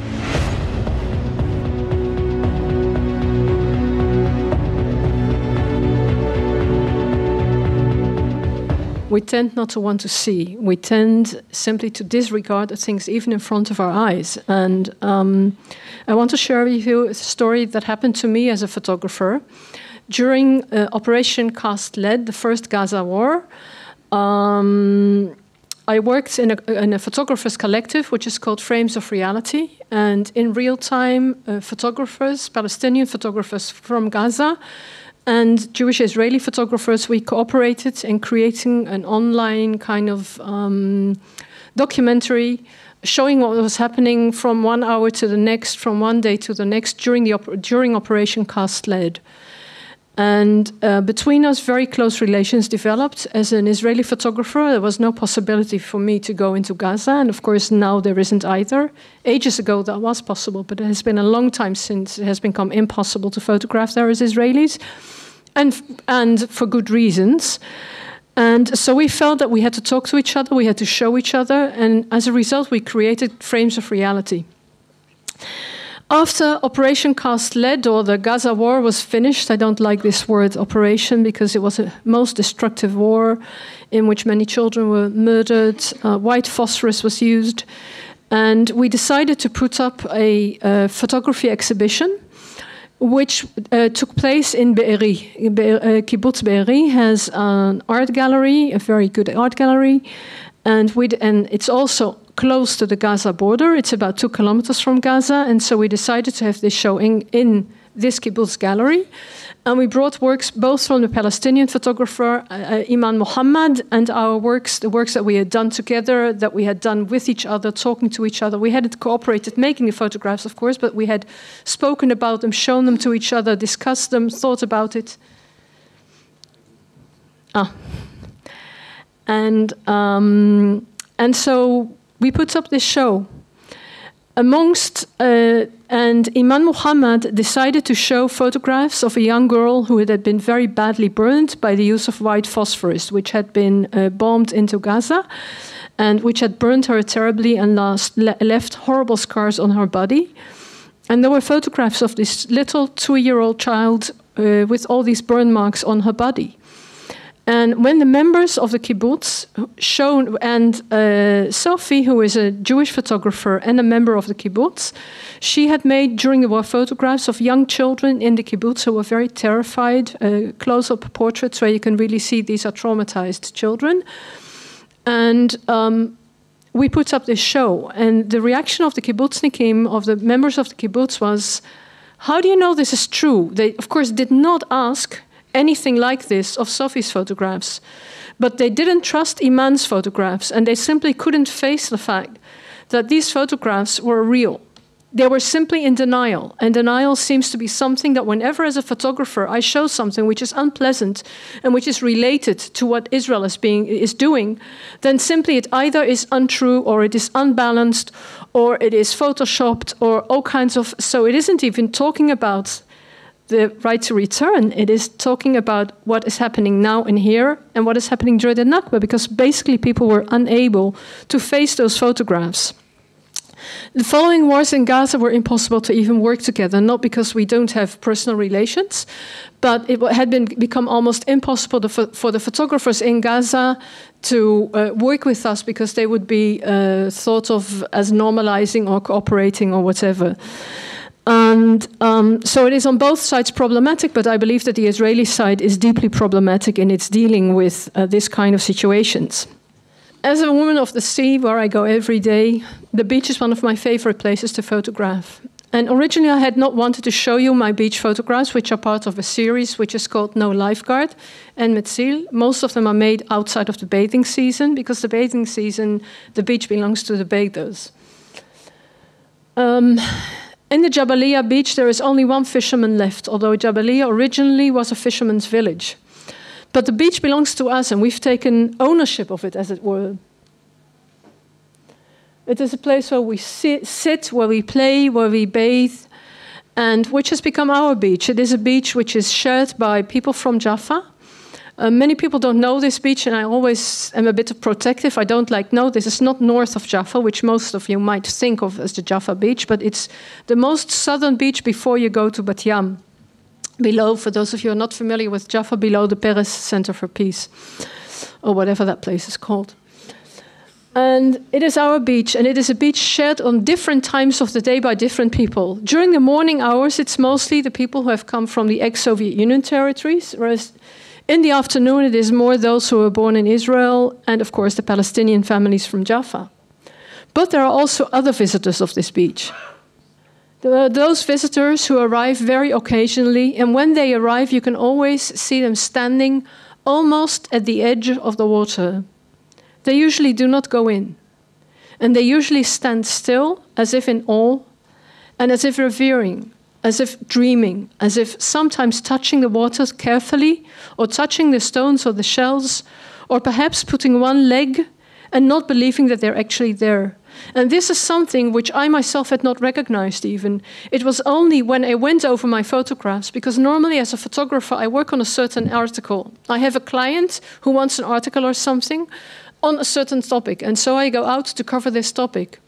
We tend not to want to see. We tend simply to disregard things even in front of our eyes. And um, I want to share with you a story that happened to me as a photographer. During uh, Operation Cast Lead, the first Gaza war, um, I worked in a, in a photographer's collective, which is called Frames of Reality. And in real time, uh, photographers, Palestinian photographers from Gaza, and Jewish Israeli photographers, we cooperated in creating an online kind of um, documentary showing what was happening from one hour to the next, from one day to the next during the op- during Operation Cast Lead. And uh, between us, very close relations developed. As an Israeli photographer, there was no possibility for me to go into Gaza. And of course, now there isn't either. Ages ago, that was possible, but it has been a long time since it has become impossible to photograph there as Israelis, and, and for good reasons. And so we felt that we had to talk to each other, we had to show each other, and as a result, we created frames of reality. After Operation Cast Lead, or the Gaza war, was finished, I don't like this word operation because it was a most destructive war in which many children were murdered, uh, white phosphorus was used, and we decided to put up a, a photography exhibition which uh, took place in Be'eri. Be- uh, Kibbutz Be'eri has an art gallery, a very good art gallery, and, we'd, and it's also close to the Gaza border. It's about two kilometers from Gaza, and so we decided to have this show in, in this kibbutz gallery. And we brought works both from the Palestinian photographer uh, Iman Muhammad and our works, the works that we had done together, that we had done with each other, talking to each other. We hadn't cooperated making the photographs, of course, but we had spoken about them, shown them to each other, discussed them, thought about it. Ah. And, um, and so we put up this show. Amongst, uh, and Iman Muhammad decided to show photographs of a young girl who had been very badly burned by the use of white phosphorus, which had been uh, bombed into Gaza, and which had burned her terribly and last, le- left horrible scars on her body. And there were photographs of this little two-year-old child uh, with all these burn marks on her body. And when the members of the kibbutz shown, and uh, Sophie, who is a Jewish photographer and a member of the kibbutz, she had made during the war photographs of young children in the kibbutz who were very terrified, uh, close-up portraits where you can really see these are traumatized children. And um, we put up this show, and the reaction of the kibbutznikim, of the members of the kibbutz, was, how do you know this is true? They, of course, did not ask anything like this of Sophie's photographs. But they didn't trust Iman's photographs, and they simply couldn't face the fact that these photographs were real. They were simply in denial, and denial seems to be something that whenever as a photographer I show something which is unpleasant and which is related to what Israel is, being, is doing, then simply it either is untrue or it is unbalanced or it is photoshopped or all kinds of... So it isn't even talking about the right to return. It is talking about what is happening now and here and what is happening during the Nakba, because basically people were unable to face those photographs. The following wars in Gaza were impossible to even work together, not because we don't have personal relations, but it had been become almost impossible to, for the photographers in Gaza to uh, work with us because they would be uh, thought of as normalizing or cooperating or whatever. And um, so it is on both sides problematic, but I believe that the Israeli side is deeply problematic in its dealing with uh, this kind of situations. As a woman of the sea, where I go every day, the beach is one of my favorite places to photograph. And originally I had not wanted to show you my beach photographs, which are part of a series which is called No Lifeguard and Metzil. Most of them are made outside of the bathing season, because the bathing season, the beach belongs to the bathers. Um, In the Jabalia beach, there is only one fisherman left, although Jabalia originally was a fisherman's village. But the beach belongs to us, and we've taken ownership of it, as it were. It is a place where we sit, sit where we play, where we bathe, and which has become our beach. It is a beach which is shared by people from Jaffa. Uh, many people don't know this beach, and I always am a bit protective. I don't like, no, this is not north of Jaffa, which most of you might think of as the Jaffa beach, but it's the most southern beach before you go to Bat Yam. Below, for those of you who are not familiar with Jaffa, below the Peres Center for Peace, or whatever that place is called. And it is our beach, and it is a beach shared on different times of the day by different people. During the morning hours, it's mostly the people who have come from the ex-Soviet Union territories, whereas in the afternoon, it is more those who were born in Israel and, of course, the Palestinian families from Jaffa. But there are also other visitors of this beach. There are those visitors who arrive very occasionally, and when they arrive, you can always see them standing almost at the edge of the water. They usually do not go in, and they usually stand still, as if in awe, and as if revering, as if dreaming, as if sometimes touching the water carefully, or touching the stones or the shells, or perhaps putting one leg and not believing that they're actually there. And this is something which I myself had not recognized even. It was only when I went over my photographs, because normally as a photographer I work on a certain article. I have a client who wants an article or something on a certain topic, and so I go out to cover this topic.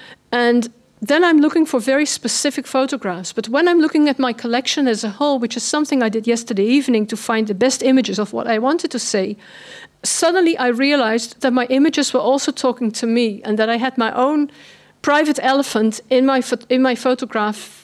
And then I'm looking for very specific photographs. But when I'm looking at my collection as a whole, which is something I did yesterday evening to find the best images of what I wanted to say, suddenly I realized that my images were also talking to me, and that I had my own private elephant in my, in my photograph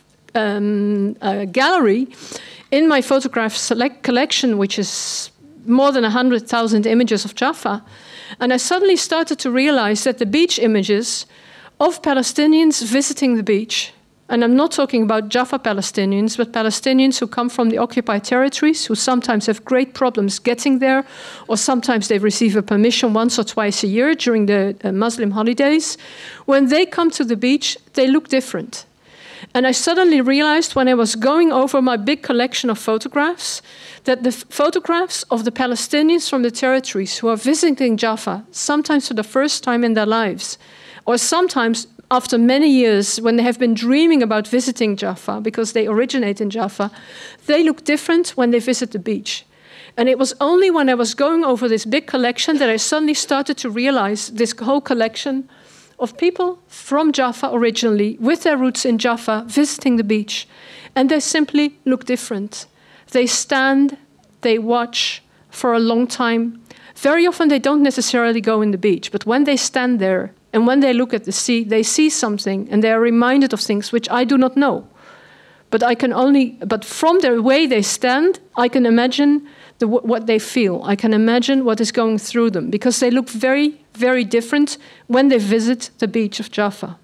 um, uh, gallery, in my photograph select collection, which is more than one hundred thousand images of Jaffa. And I suddenly started to realize that the beach images of Palestinians visiting the beach, and I'm not talking about Jaffa Palestinians, but Palestinians who come from the occupied territories, who sometimes have great problems getting there, or sometimes they receive a permission once or twice a year during the uh, Muslim holidays. When they come to the beach, they look different. And I suddenly realized when I was going over my big collection of photographs, that the photographs of the Palestinians from the territories who are visiting Jaffa, sometimes for the first time in their lives, or sometimes after many years when they have been dreaming about visiting Jaffa because they originate in Jaffa, they look different when they visit the beach. And it was only when I was going over this big collection that I suddenly started to realize this whole collection of people from Jaffa originally, with their roots in Jaffa, visiting the beach. And they simply look different. They stand, they watch for a long time. Very often they don't necessarily go in the beach, but when they stand there, and when they look at the sea, they see something, and they are reminded of things which I do not know. But I can only, but from the way they stand, I can imagine the, what they feel. I can imagine what is going through them, because they look very, very different when they visit the beach of Jaffa.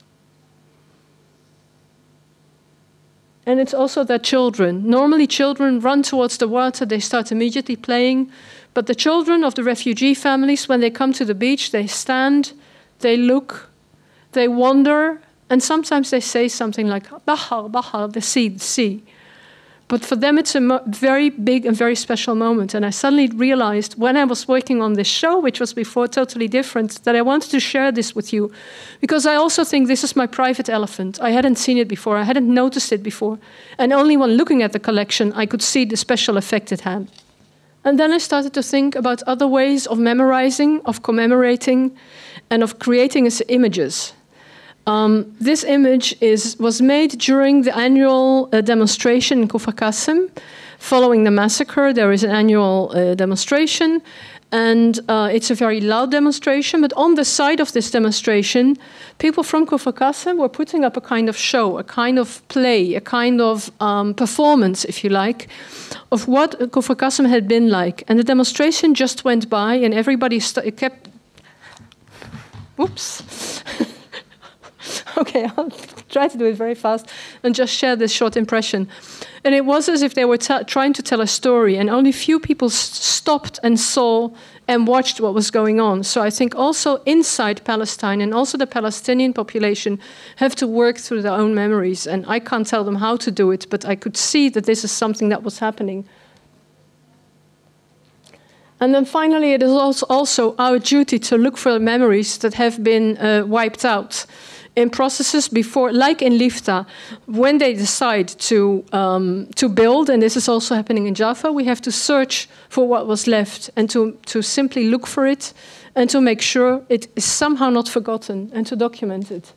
And it's also their children. Normally children run towards the water, they start immediately playing. But the children of the refugee families, when they come to the beach, they stand, they look, they wonder, and sometimes they say something like, Bahar, Bahar, the sea, the sea. But for them it's a mo- very big and very special moment. And I suddenly realized when I was working on this show, which was before totally different, that I wanted to share this with you. Because I also think this is my private elephant. I hadn't seen it before, I hadn't noticed it before. And only when looking at the collection, I could see the special effect it had. And then I started to think about other ways of memorizing, of commemorating, and of creating images. Um, this image is, was made during the annual uh, demonstration in Kufr Qasim. Following the massacre, there is an annual uh, demonstration, and uh, it's a very loud demonstration, but on the side of this demonstration, people from Kufr Qasim were putting up a kind of show, a kind of play, a kind of um, performance, if you like, of what Kufr Qasim had been like. And the demonstration just went by, and everybody st- kept... Oops. Okay, I'll try to do it very fast and just share this short impression. And it was as if they were t- trying to tell a story, and only few people s- stopped and saw and watched what was going on. So I think also inside Palestine and also the Palestinian population have to work through their own memories. And I can't tell them how to do it, but I could see that this is something that was happening. And then finally, it is also, also our duty to look for memories that have been uh, wiped out in processes before, like in Lifta, when they decide to um, to build, and this is also happening in Jaffa, we have to search for what was left and to, to simply look for it and to make sure it is somehow not forgotten and to document it.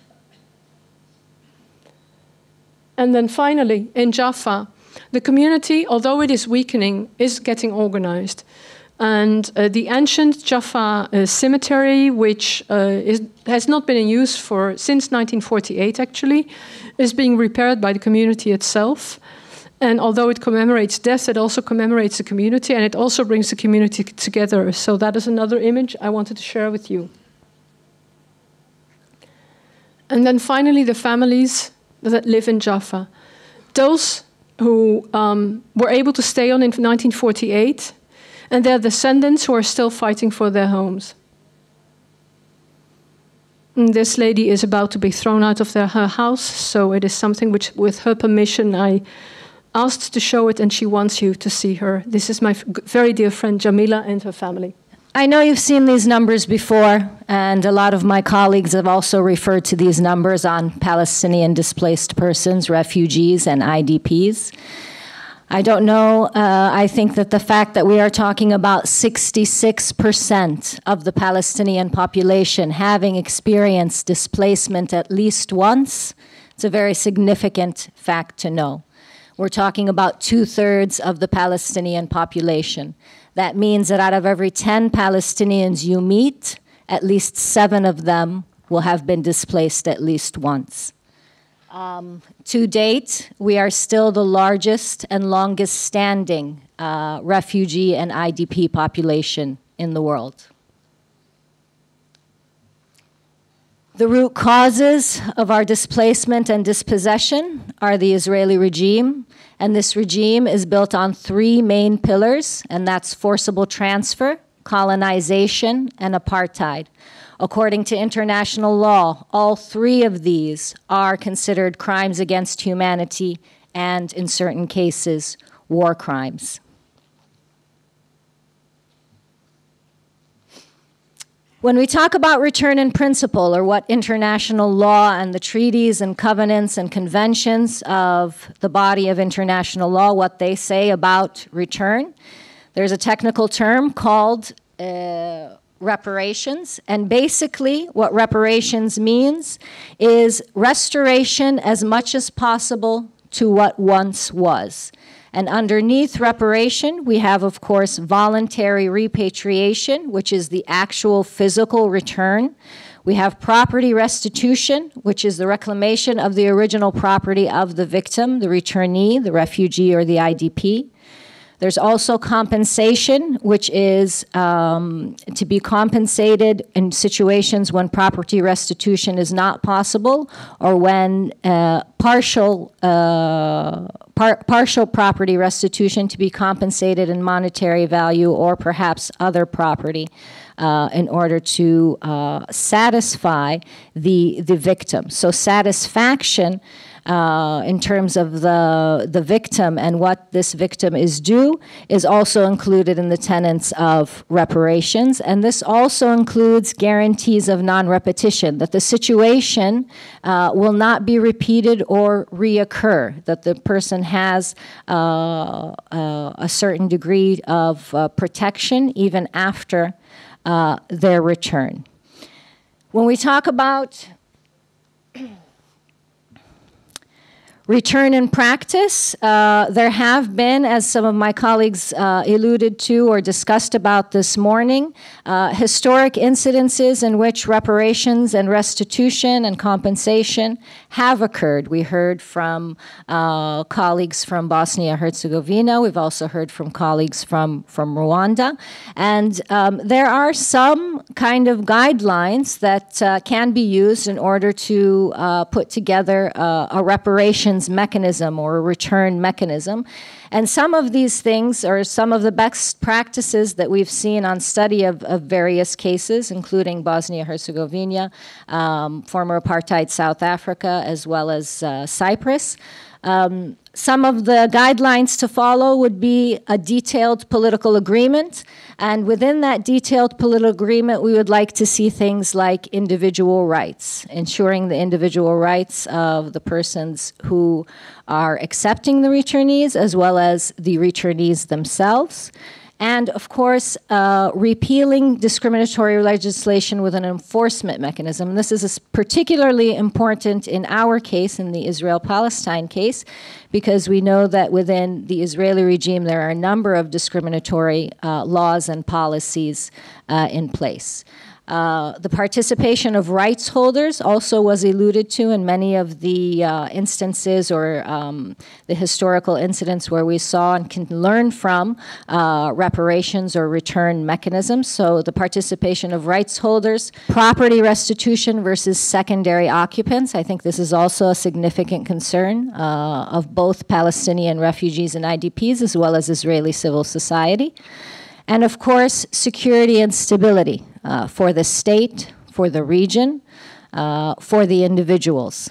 And then finally, in Jaffa, the community, although it is weakening, is getting organized. And uh, the ancient Jaffa uh, cemetery, which uh, is, has not been in use for since nineteen forty-eight, actually, is being repaired by the community itself. And although it commemorates death, it also commemorates the community, and it also brings the community together. So that is another image I wanted to share with you. And then finally, the families that live in Jaffa. Those who um, were able to stay on in nineteen forty-eight, and their descendants who are still fighting for their homes. This lady is about to be thrown out of their, her house, so it is something which, with her permission, I asked to show it, and she wants you to see her. This is my f- very dear friend Jamila and her family. I know you've seen these numbers before, and a lot of my colleagues have also referred to these numbers on Palestinian displaced persons, refugees, and I D Ps. I don't know, uh, I think that the fact that we are talking about sixty-six percent of the Palestinian population having experienced displacement at least once, it's a very significant fact to know. We're talking about two-thirds of the Palestinian population. That means that out of every ten Palestinians you meet, at least seven of them will have been displaced at least once. Um, to date, we are still the largest and longest standing uh, refugee and I D P population in the world. The root causes of our displacement and dispossession are the Israeli regime, and this regime is built on three main pillars, and that's forcible transfer, colonization, and apartheid. According to international law, all three of these are considered crimes against humanity and, in certain cases, war crimes. When we talk about return in principle, or what international law and the treaties and covenants and conventions of the body of international law, what they say about return, there's a technical term called uh, reparations, and basically what reparations means is restoration as much as possible to what once was. And underneath reparation, we have, of course, voluntary repatriation, which is the actual physical return. We have property restitution, which is the reclamation of the original property of the victim, the returnee, the refugee, or the I D P. There's also compensation, which is um, to be compensated in situations when property restitution is not possible, or when uh, partial uh, par partial property restitution to be compensated in monetary value or perhaps other property uh, in order to uh, satisfy the the victim. So satisfaction. Uh, in terms of the, the victim and what this victim is due is also included in the tenets of reparations. And this also includes guarantees of non-repetition, that the situation uh, will not be repeated or reoccur, that the person has uh, uh, a certain degree of uh, protection even after uh, their return. When we talk about return in practice, uh, there have been, as some of my colleagues uh, alluded to or discussed about this morning, uh, historic incidences in which reparations and restitution and compensation have occurred. We heard from uh, colleagues from Bosnia-Herzegovina. We've also heard from colleagues from, from Rwanda. And um, there are some kind of guidelines that uh, can be used in order to uh, put together uh, a reparations mechanism or a return mechanism. And some of these things are some of the best practices that we've seen on study of, of various cases, including Bosnia-Herzegovina, um, former apartheid South Africa, as well as uh, Cyprus. Um, some of the guidelines to follow would be a detailed political agreement. And within that detailed political agreement, we would like to see things like individual rights, ensuring the individual rights of the persons who are accepting the returnees, as well as the returnees themselves. And, of course, uh, repealing discriminatory legislation with an enforcement mechanism. This is particularly important in our case, in the Israel-Palestine case, because we know that within the Israeli regime there are a number of discriminatory uh, laws and policies uh, in place. Uh, the participation of rights holders also was alluded to in many of the uh, instances or um, the historical incidents where we saw and can learn from uh, reparations or return mechanisms. So the participation of rights holders, property restitution versus secondary occupants. I think this is also a significant concern uh, of both Palestinian refugees and I D Ps, as well as Israeli civil society. And of course, security and stability uh, for the state, for the region. uh, for the individuals.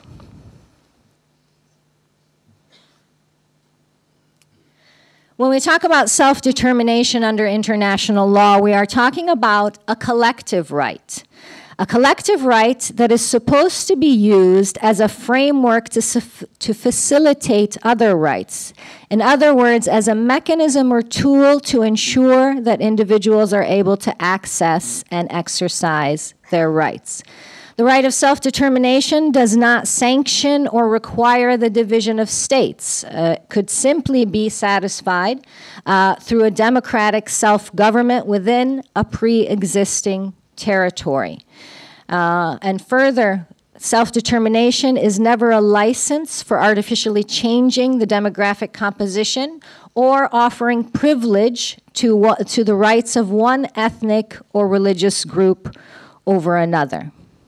When we talk about self-determination under international law, we are talking about a collective right. A collective right that is supposed to be used as a framework to, to facilitate other rights. In other words, as a mechanism or tool to ensure that individuals are able to access and exercise their rights. The right of self-determination does not sanction or require the division of states. Uh, it could simply be satisfied uh, through a democratic self-government within a pre-existing territory. Uh, and further, self-determination is never a license for artificially changing the demographic composition or offering privilege to, to the rights of one ethnic or religious group over another.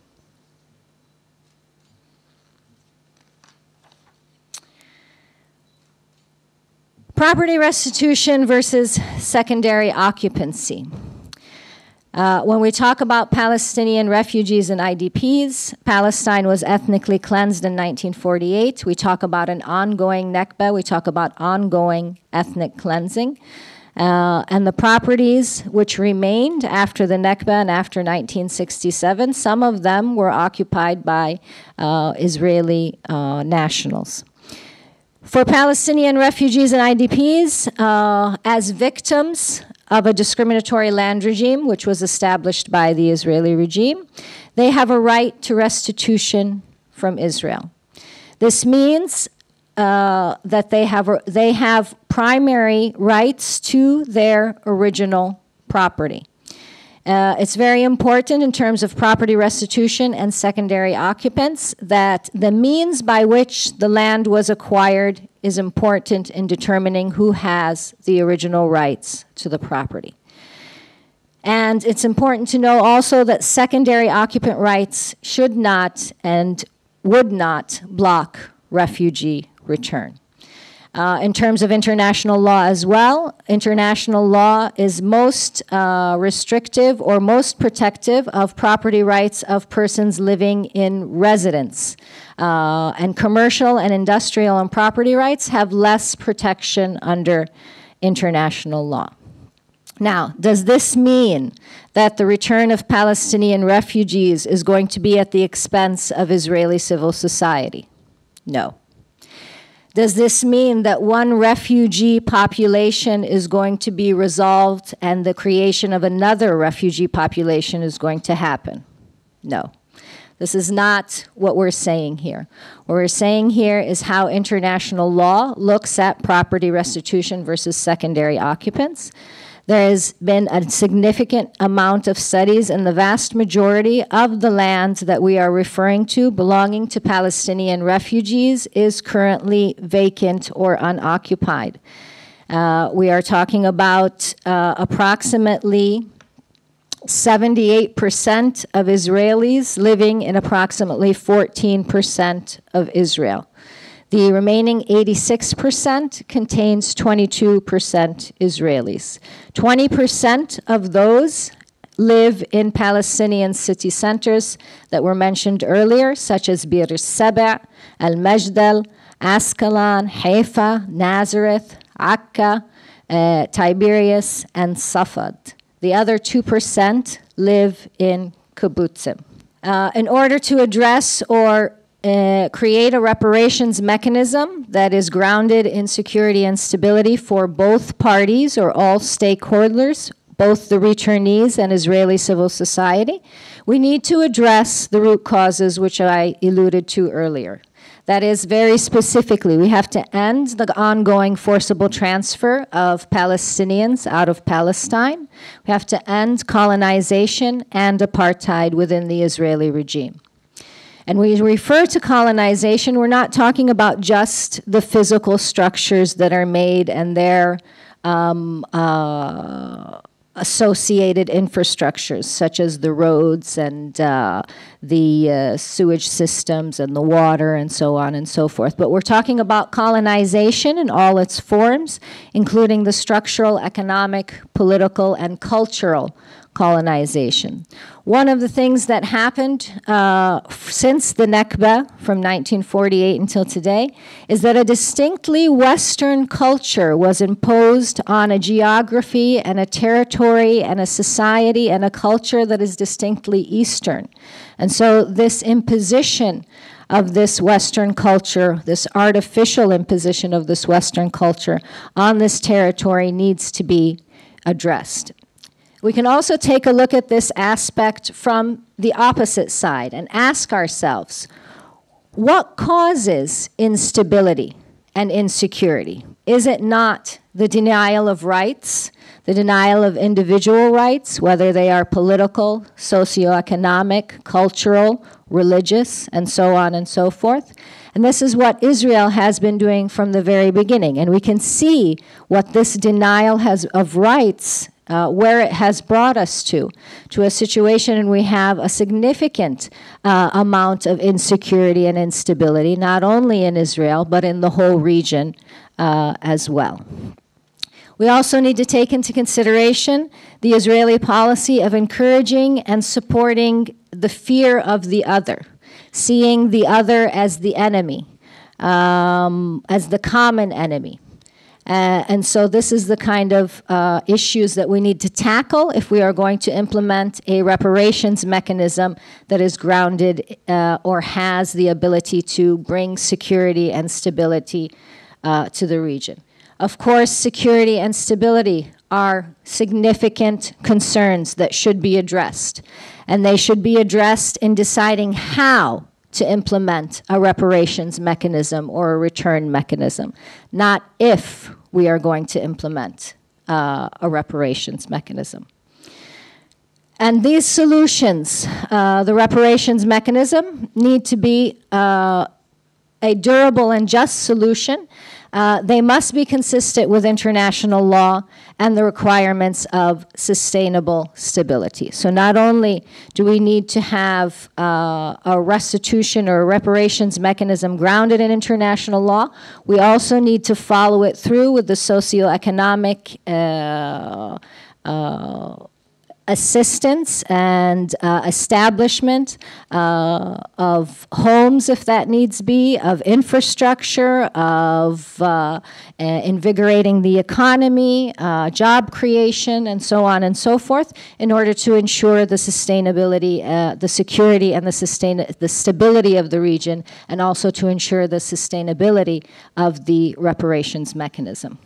Property restitution versus secondary occupancy. Uh, when we talk about Palestinian refugees and I D Ps, Palestine was ethnically cleansed in nineteen forty-eight. We talk about an ongoing Nakba. We talk about ongoing ethnic cleansing. Uh, and the properties which remained after the Nakba and after nineteen sixty-seven, some of them were occupied by uh, Israeli uh, nationals. For Palestinian refugees and I D Ps, uh, as victims of a discriminatory land regime, which was established by the Israeli regime, they have a right to restitution from Israel. This means uh, that they have, they have primary rights to their original property. Uh, it's very important in terms of property restitution and secondary occupants that the means by which the land was acquired is important in determining who has the original rights to the property. And it's important to know also that secondary occupant rights should not and would not block refugee return. Uh, in terms of international law as well, international law is most uh, restrictive or most protective of property rights of persons living in residence. Uh, and commercial and industrial and property rights have less protection under international law. Now, does this mean that the return of Palestinian refugees is going to be at the expense of Israeli civil society? No. Does this mean that one refugee population is going to be resolved and the creation of another refugee population is going to happen? No. This is not what we're saying here. What we're saying here is how international law looks at property restitution versus secondary occupants. There has been a significant amount of studies, and the vast majority of the land that we are referring to belonging to Palestinian refugees is currently vacant or unoccupied. Uh, we are talking about uh, approximately seventy-eight percent of Israelis living in approximately fourteen percent of Israel. The remaining eighty-six percent contains twenty-two percent Israelis. twenty percent of those live in Palestinian city centers that were mentioned earlier, such as Bir Saba, Al-Majdal, Ascalon, Haifa, Nazareth, Akka, uh, Tiberias, and Safad. The other two percent live in kibbutzim. Uh, in order to address or Uh, create a reparations mechanism that is grounded in security and stability for both parties or all stakeholders, both the returnees and Israeli civil society, we need to address the root causes which I alluded to earlier. That is, very specifically, we have to end the ongoing forcible transfer of Palestinians out of Palestine. We have to end colonization and apartheid within the Israeli regime. And when we refer to colonization, we're not talking about just the physical structures that are made and their um, uh, associated infrastructures, such as the roads and uh, the uh, sewage systems and the water and so on and so forth. But we're talking about colonization in all its forms, including the structural, economic, political, and cultural colonization. One of the things that happened uh, since the Nakba from nineteen forty-eight until today is that a distinctly Western culture was imposed on a geography and a territory and a society and a culture that is distinctly Eastern. And so this imposition of this Western culture, this artificial imposition of this Western culture on this territory needs to be addressed. We can also take a look at this aspect from the opposite side and ask ourselves, what causes instability and insecurity? Is it not the denial of rights, the denial of individual rights, whether they are political, socioeconomic, cultural, religious, and so on and so forth? And this is what Israel has been doing from the very beginning. And we can see what this denial has of rights, uh, where it has brought us to, to a situation and we have a significant uh, amount of insecurity and instability, not only in Israel, but in the whole region uh, as well. We also need to take into consideration the Israeli policy of encouraging and supporting the fear of the other, seeing the other as the enemy, um, as the common enemy. Uh, and so this is the kind of uh, issues that we need to tackle if we are going to implement a reparations mechanism that is grounded uh, or has the ability to bring security and stability uh, to the region. Of course, security and stability are significant concerns that should be addressed, and they should be addressed in deciding how to implement a reparations mechanism or a return mechanism, not if we are going to implement uh, a reparations mechanism. And these solutions, uh, the reparations mechanism, need to be uh, a durable and just solution. Uh, they must be consistent with international law and the requirements of sustainable stability. So not only do we need to have uh, a restitution or a reparations mechanism grounded in international law, we also need to follow it through with the socioeconomic uh, uh, assistance and uh, establishment uh, of homes, if that needs be, of infrastructure, of uh, uh, invigorating the economy, uh, job creation, and so on and so forth, in order to ensure the sustainability, uh, the security and the, sustain the stability of the region, and also to ensure the sustainability of the reparations mechanism.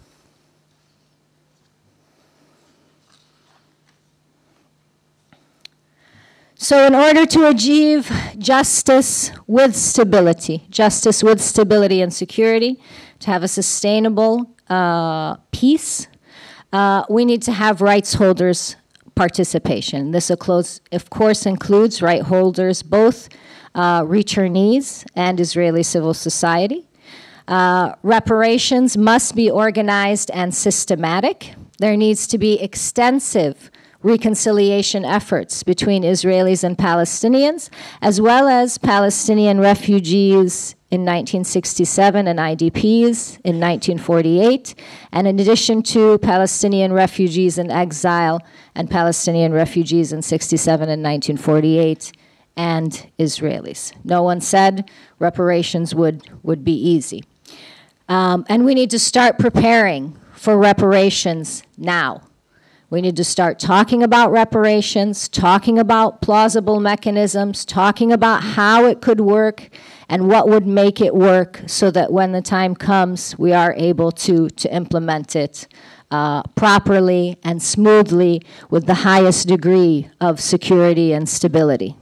So in order to achieve justice with stability, justice with stability and security, to have a sustainable uh, peace, uh, we need to have rights holders' participation. This, of course, includes right holders, both uh, returnees and Israeli civil society. Uh, reparations must be organized and systematic. There needs to be extensive reconciliation efforts between Israelis and Palestinians, as well as Palestinian refugees in nineteen sixty-seven and I D Ps in nineteen forty-eight, and in addition to Palestinian refugees in exile and Palestinian refugees in sixty-seven and nineteen forty-eight, and Israelis. No one said reparations would, would be easy. Um, and we need to start preparing for reparations now. We need to start talking about reparations, talking about plausible mechanisms, talking about how it could work and what would make it work so that when the time comes, we are able to, to implement it uh, properly and smoothly with the highest degree of security and stability.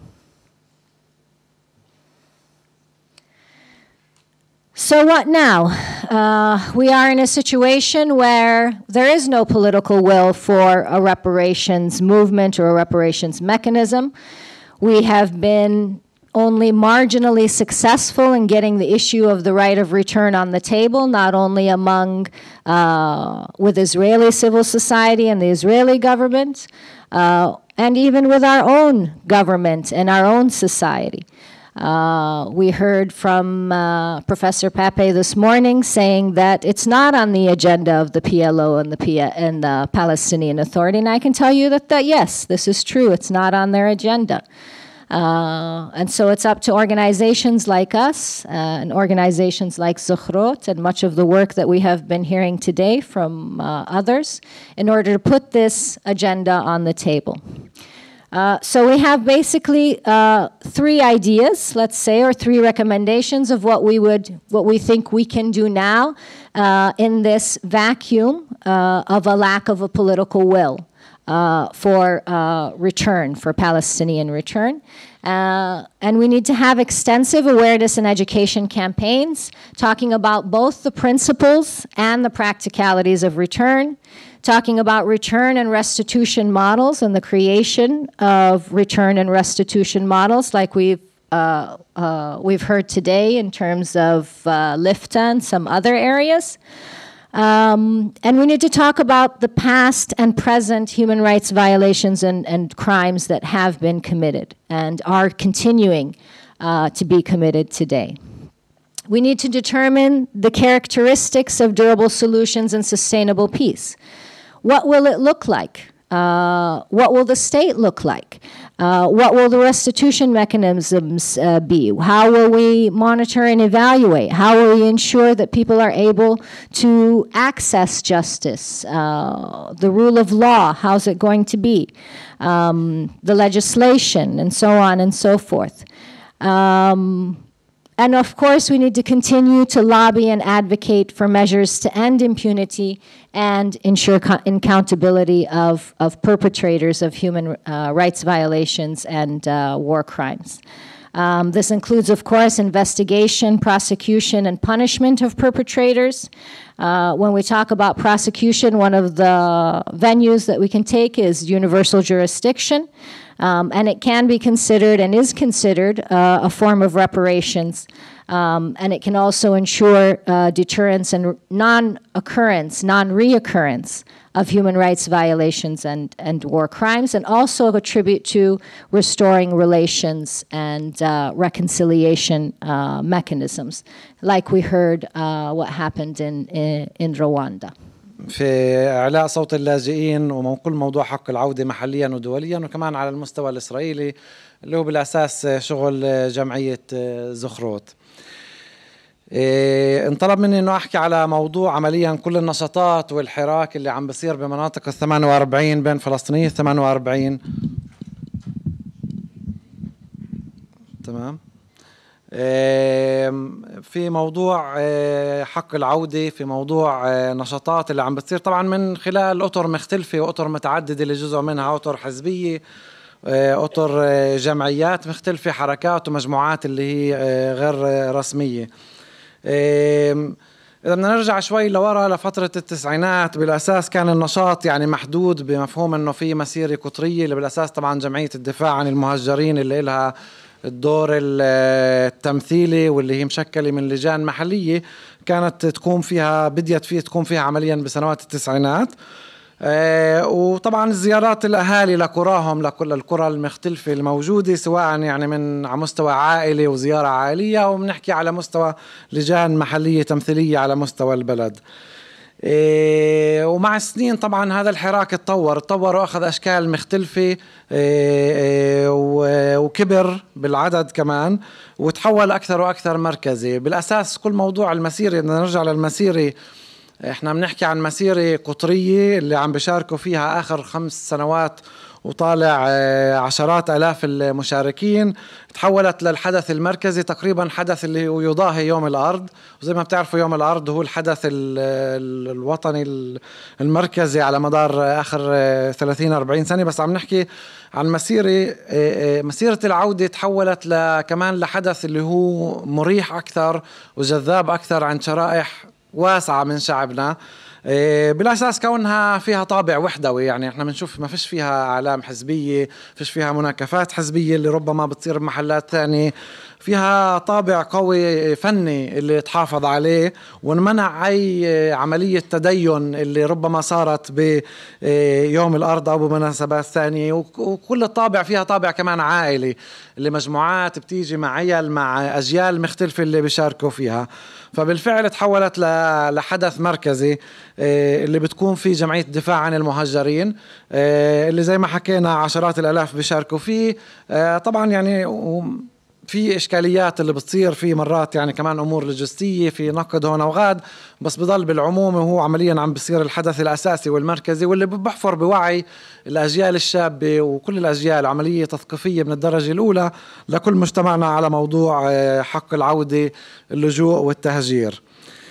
So what now? Uh, we are in a situation where there is no political will for a reparations movement or a reparations mechanism. We have been only marginally successful in getting the issue of the right of return on the table, not only among, uh, with Israeli civil society and the Israeli government, uh, and even with our own government and our own society. Uh, we heard from uh, Professor Pape this morning saying that it's not on the agenda of the P L O and the, P- and the Palestinian Authority, and I can tell you that, that yes, this is true. It's not on their agenda. Uh, and so it's up to organizations like us uh, and organizations like Zochrot and much of the work that we have been hearing today from uh, others in order to put this agenda on the table. Uh, so we have basically uh, three ideas, let's say, or three recommendations of what we would, what we think we can do now uh, in this vacuum uh, of a lack of a political will. Uh, for uh, return, for Palestinian return. Uh, and we need to have extensive awareness and education campaigns talking about both the principles and the practicalities of return, talking about return and restitution models and the creation of return and restitution models like we've, uh, uh, we've heard today in terms of uh, Lifta and some other areas. Um, and we need to talk about the past and present human rights violations and, and crimes that have been committed and are continuing uh, to be committed today. We need to determine the characteristics of durable solutions and sustainable peace. What will it look like? Uh, what will the state look like? Uh, what will the restitution mechanisms uh, be? How will we monitor and evaluate? How will we ensure that people are able to access justice? Uh, the rule of law, how's it going to be? Um, the legislation, and so on and so forth. Um, And of course, we need to continue to lobby and advocate for measures to end impunity and ensure accountability of, of perpetrators of human uh, rights violations and uh, war crimes. Um, this includes, of course, investigation, prosecution, and punishment of perpetrators. Uh, when we talk about prosecution, one of the venues that we can take is universal jurisdiction. Um, and it can be considered and is considered uh, a form of reparations. Um, and it can also ensure uh, deterrence and non-occurrence, non-reoccurrence of human rights violations and, and war crimes, and also attribute to restoring relations and uh, reconciliation uh, mechanisms, like we heard uh, what happened in, in, in Rwanda. في إعلاء صوت اللاجئين وكل موضوع حق العودة محليا ودوليا وكمان على المستوى الإسرائيلي اللي هو بالأساس شغل جمعية زخروت. انطلب مني إنه أحكي على موضوع عمليا كل النشاطات والحراك اللي عم بصير بمناطق الثمانية وأربعين بين فلسطينية الثمانية وأربعين. تمام. في موضوع حق العودة، في موضوع نشاطات اللي عم بتصير طبعا من خلال أطر مختلفة وأطر متعددة اللي جزء منها أطر حزبية، أطر جمعيات مختلفة، حركات ومجموعات اللي هي غير رسمية. إذا بدنا نرجع شوي لورا لفترة التسعينات، بالأساس كان النشاط يعني محدود بمفهوم إنه في مسيرة قطرية اللي بالأساس طبعا جمعية الدفاع عن المهجرين اللي إلها الدور التمثيلي واللي هي مشكلة من لجان محلية كانت تكون فيها بديت فيه تكون فيها عمليا بسنوات التسعينات. آه وطبعا زيارات الأهالي لقراهم لكل القرى المختلفة الموجودة، سواء يعني من على مستوى عائلي وزيارة عائلية، وبنحكي على مستوى لجان محلية تمثيلية على مستوى البلد. إيه ومع السنين طبعا هذا الحراك اتطور اتطور واخذ اشكال مختلفه، إيه إيه وكبر بالعدد كمان وتحول اكثر واكثر مركزي. بالاساس كل موضوع المسيره، بدنا نرجع للمسيره، احنا بنحكي عن مسيره قطريه اللي عم بيشاركوا فيها اخر خمس سنوات وطالع عشرات آلاف المشاركين. تحولت للحدث المركزي تقريبا، حدث اللي يضاهي يوم الأرض، وزي ما بتعرفوا يوم الأرض هو الحدث الوطني المركزي على مدار آخر ثلاثين أربعين سنة. بس عم نحكي عن مسيرة مسيرة العودة تحولت كمان لحدث اللي هو مريح أكثر وجذاب أكثر عند شرائح واسعة من شعبنا، بالأساس كونها فيها طابع وحدوي. يعني احنا بنشوف ما فيش فيها أعلام حزبية، فيش فيها مناكفات حزبية اللي ربما بتصير بمحلات ثانية، فيها طابع قوي فني اللي تحافظ عليه ونمنع أي عملية تدين اللي ربما صارت بيوم الأرض أو بمناسبات ثانية. وكل الطابع فيها طابع كمان عائلي اللي مجموعات بتيجي مع عيال مع أجيال مختلفة اللي بيشاركوا فيها. فبالفعل تحولت لحدث مركزي اللي بتكون فيه جمعية الدفاع عن المهجرين اللي زي ما حكينا عشرات الآلاف بيشاركوا فيه. طبعا يعني في إشكاليات اللي بتصير في مرات يعني كمان أمور لوجستية في نقد هون وغاد، بس بضل بالعموم وهو عمليا عم بيصير الحدث الأساسي والمركزي واللي بحفر بوعي الأجيال الشابة وكل الأجيال، عملية تثقيفية من الدرجة الأولى لكل مجتمعنا على موضوع حق العودة اللجوء والتهجير.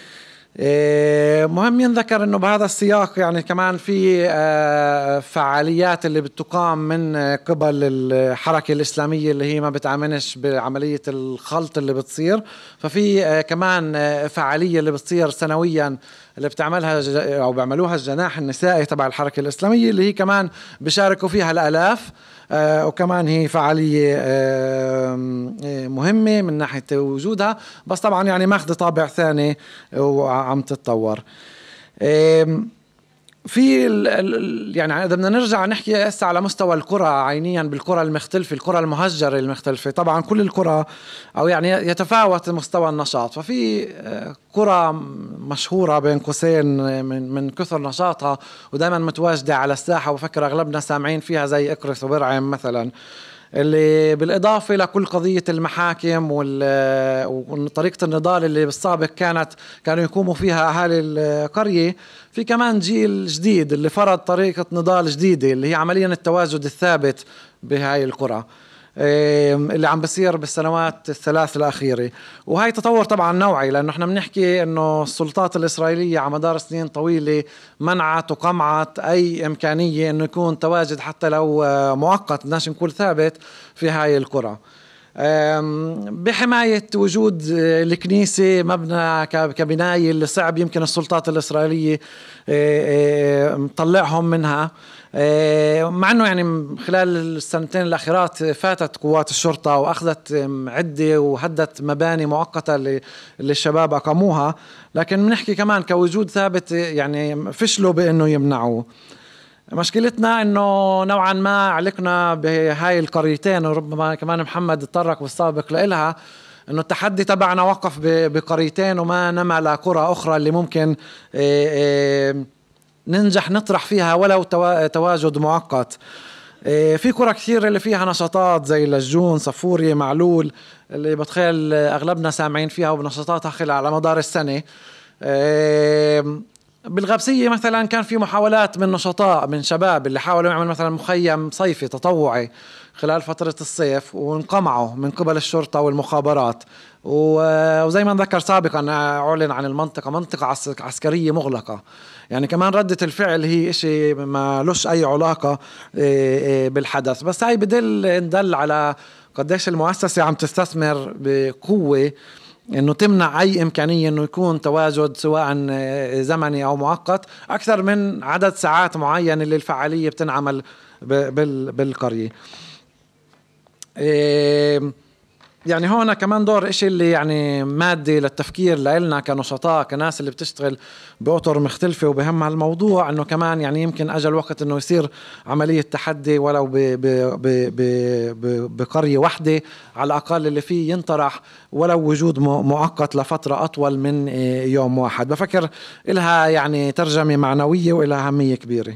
مهم ينذكر انه بهذا السياق يعني كمان في فعاليات اللي بتقام من قبل الحركة الإسلامية اللي هي ما بتعاملش بعملية الخلط اللي بتصير، ففي كمان فعالية اللي بتصير سنويا اللي بتعملها او بيعملوها الجناح النسائي تبع الحركة الإسلامية اللي هي كمان بيشاركوا فيها الآلاف. آه وكمان هي فعالية آه مهمة من ناحية وجودها، بس طبعا يعني ماخذ طابع ثاني وعم تتطور. آه في يعني إذا بدنا نرجع نحكي هسه على مستوى القرى عينيا بالقرى المختلفة، القرى المهجرة المختلفة، طبعا كل القرى أو يعني يتفاوت مستوى النشاط. ففي قرى مشهورة بين قوسين من من كثر نشاطها ودائما متواجدة على الساحة، وفكر أغلبنا سامعين فيها زي إقرث وبرعم مثلا، اللي بالإضافة لكل قضية المحاكم وطريقة النضال اللي بالسابق كانت كانوا يقوموا فيها أهالي القرية، في كمان جيل جديد اللي فرض طريقة نضال جديدة اللي هي عمليا التواجد الثابت بهاي القرى اللي عم بصير بالسنوات الثلاث الأخيرة. وهي تطور طبعا نوعي، لأنه احنا بنحكي أنه السلطات الإسرائيلية على مدار سنين طويلة منعت وقمعت أي إمكانية أنه يكون تواجد حتى لو مؤقت بدناش نقول ثابت في هاي القرى، بحماية وجود الكنيسة مبنى كبناية اللي صعب يمكن السلطات الإسرائيلية مطلعهم منها، مع أنه يعني خلال السنتين الأخيرات فاتت قوات الشرطة وأخذت عدة وهدت مباني مؤقتة اللي الشباب أقاموها، لكن بنحكي كمان كوجود ثابت يعني فشلوا بأنه يمنعوه. مشكلتنا انه نوعا ما علقنا بهاي القريتين، وربما كمان محمد اتطرق بالسابق لإلها انه التحدي تبعنا وقف بقريتين وما نما لقرى اخرى اللي ممكن ننجح نطرح فيها ولو تواجد مؤقت. في قرى كثير اللي فيها نشاطات زي لجون، صفوري، معلول، اللي بتخيل اغلبنا سامعين فيها وبنشاطاتها خلال على مدار السنة. بالغابسية مثلا كان في محاولات من نشطاء من شباب اللي حاولوا يعملوا مثلا مخيم صيفي تطوعي خلال فترة الصيف وانقمعوا من قبل الشرطة والمخابرات، وزي ما نذكر سابقا أعلن عن المنطقة منطقة عسكرية مغلقة. يعني كمان ردة الفعل هي إشي ما لوش أي علاقة بالحدث، بس هاي بدل ندل على قديش المؤسسة عم تستثمر بقوة انه تمنع اي امكانيه انه يكون تواجد سواء زمني او مؤقت اكثر من عدد ساعات معين اللي الفعاليه بتنعمل بالقريه. يعني هون كمان دور إشي اللي يعني مادي للتفكير لنا كنشطاء كناس اللي بتشتغل بأطر مختلفة وبهم هالموضوع، انه كمان يعني يمكن اجى الوقت انه يصير عملية تحدي ولو ب ب ب ب بقرية واحدة على الأقل اللي فيه ينطرح ولو وجود مؤقت لفترة أطول من يوم واحد. بفكر إلها يعني ترجمة معنوية وإلها أهمية كبيرة.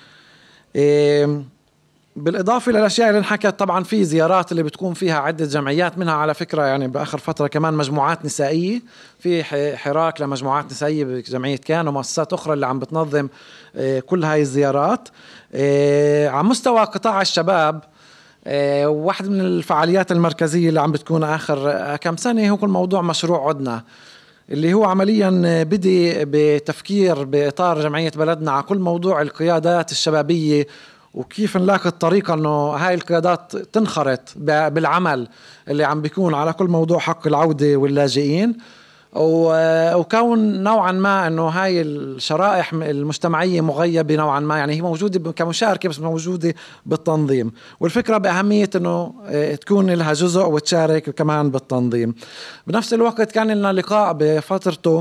بالإضافة للأشياء اللي انحكت طبعا في زيارات اللي بتكون فيها عدة جمعيات، منها على فكرة يعني بآخر فترة كمان مجموعات نسائية، في حراك لمجموعات نسائية بجمعية كان ومؤسسات أخرى اللي عم بتنظم كل هاي الزيارات. على مستوى قطاع الشباب واحد من الفعاليات المركزية اللي عم بتكون آخر كم سنة هو كل موضوع مشروع عدنا، اللي هو عمليا بدي بتفكير بإطار جمعية بلدنا على كل موضوع القيادات الشبابية وكيف نلاقي الطريقة انه هاي القيادات تنخرط بالعمل اللي عم بيكون على كل موضوع حق العودة واللاجئين. وكون نوعا ما انه هاي الشرائح المجتمعيه مغيبه نوعا ما، يعني هي موجوده كمشاركه بس موجوده بالتنظيم، والفكره باهميه انه تكون لها جزء وتشارك كمان بالتنظيم. بنفس الوقت كان لنا لقاء بفترته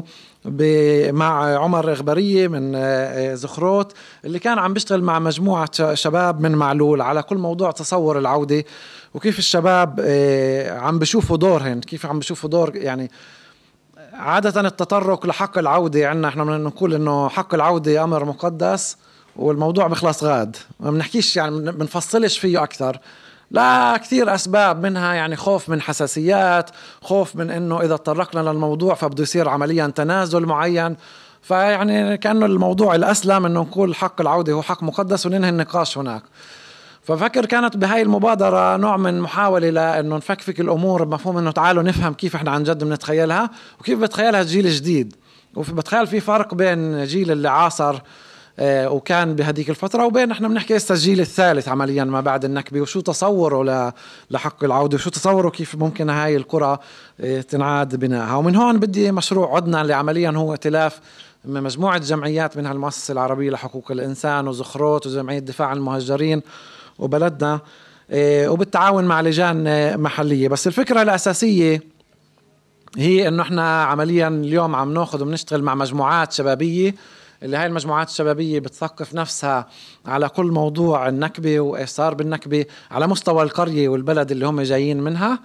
مع عمر إغبارية من زخروت اللي كان عم بيشتغل مع مجموعة شباب من معلول على كل موضوع تصور العودة، وكيف الشباب عم بيشوفوا دورهن، كيف عم بيشوفوا دور يعني عادة التطرق لحق العودة عنا احنا بدنا نقول انه حق العودة امر مقدس والموضوع بخلص غاد، ما بنحكيش يعني بنفصلش فيه اكثر، لا كثير اسباب منها يعني خوف من حساسيات، خوف من انه اذا تطرقنا للموضوع فبده يصير عمليا تنازل معين، فيعني كأنه الموضوع الاسلم انه نقول حق العودة هو حق مقدس وننهي النقاش هناك. ففكر كانت بهاي المبادرة نوع من محاولة لأنه نفكفك الأمور بمفهوم أنه تعالوا نفهم كيف إحنا عن جد بنتخيلها وكيف بتخيلها الجيل الجديد، وبتخيل في فرق بين جيل اللي عاصر آه وكان بهديك الفترة وبين إحنا بنحكي هسه الجيل الثالث عمليا ما بعد النكبة، وشو تصوره لحق العودة وشو تصوره كيف ممكن هاي القرى آه تنعاد بنائها. ومن هون بدي مشروع عدنا اللي عمليا هو ائتلاف من مجموعة جمعيات منها المؤسسة العربية لحقوق الإنسان وزخروت وجمعية دفاع عن المهجرين وبلدنا وبالتعاون مع لجان محلية. بس الفكرة الأساسية هي إنه إحنا عمليا اليوم عم ناخذ وبنشتغل مع مجموعات شبابية، اللي هاي المجموعات الشبابية بتثقف نفسها على كل موضوع النكبة وإيش صار بالنكبة على مستوى القرية والبلد اللي هم جايين منها.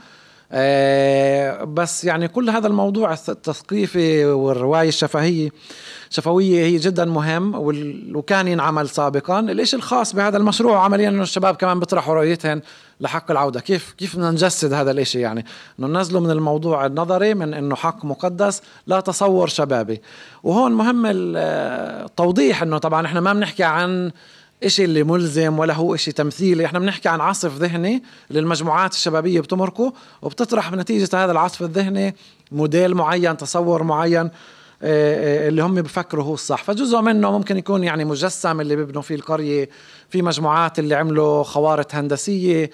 أه بس يعني كل هذا الموضوع التثقيفي والرواية الشفهية شفوية هي جدا مهم وكان ينعمل سابقا. الاشي الخاص بهذا المشروع عمليا انه الشباب كمان بيطرحوا رؤيتهم لحق العودة، كيف كيف بدنا نجسد هذا الاشي، يعني انه ننزله من الموضوع النظري من انه حق مقدس لا تصور شبابي. وهون مهم التوضيح انه طبعا احنا ما بنحكي عن إشي اللي ملزم ولا هو إشي تمثيلي، إحنا بنحكي عن عصف ذهني للمجموعات الشبابية بتمركه وبتطرح بنتيجة هذا العصف الذهني موديل معين، تصور معين اللي هم بفكروا هو الصح. فجزء منه ممكن يكون يعني مجسم اللي بيبنوا فيه القرية، في مجموعات اللي عملوا خوارط هندسية،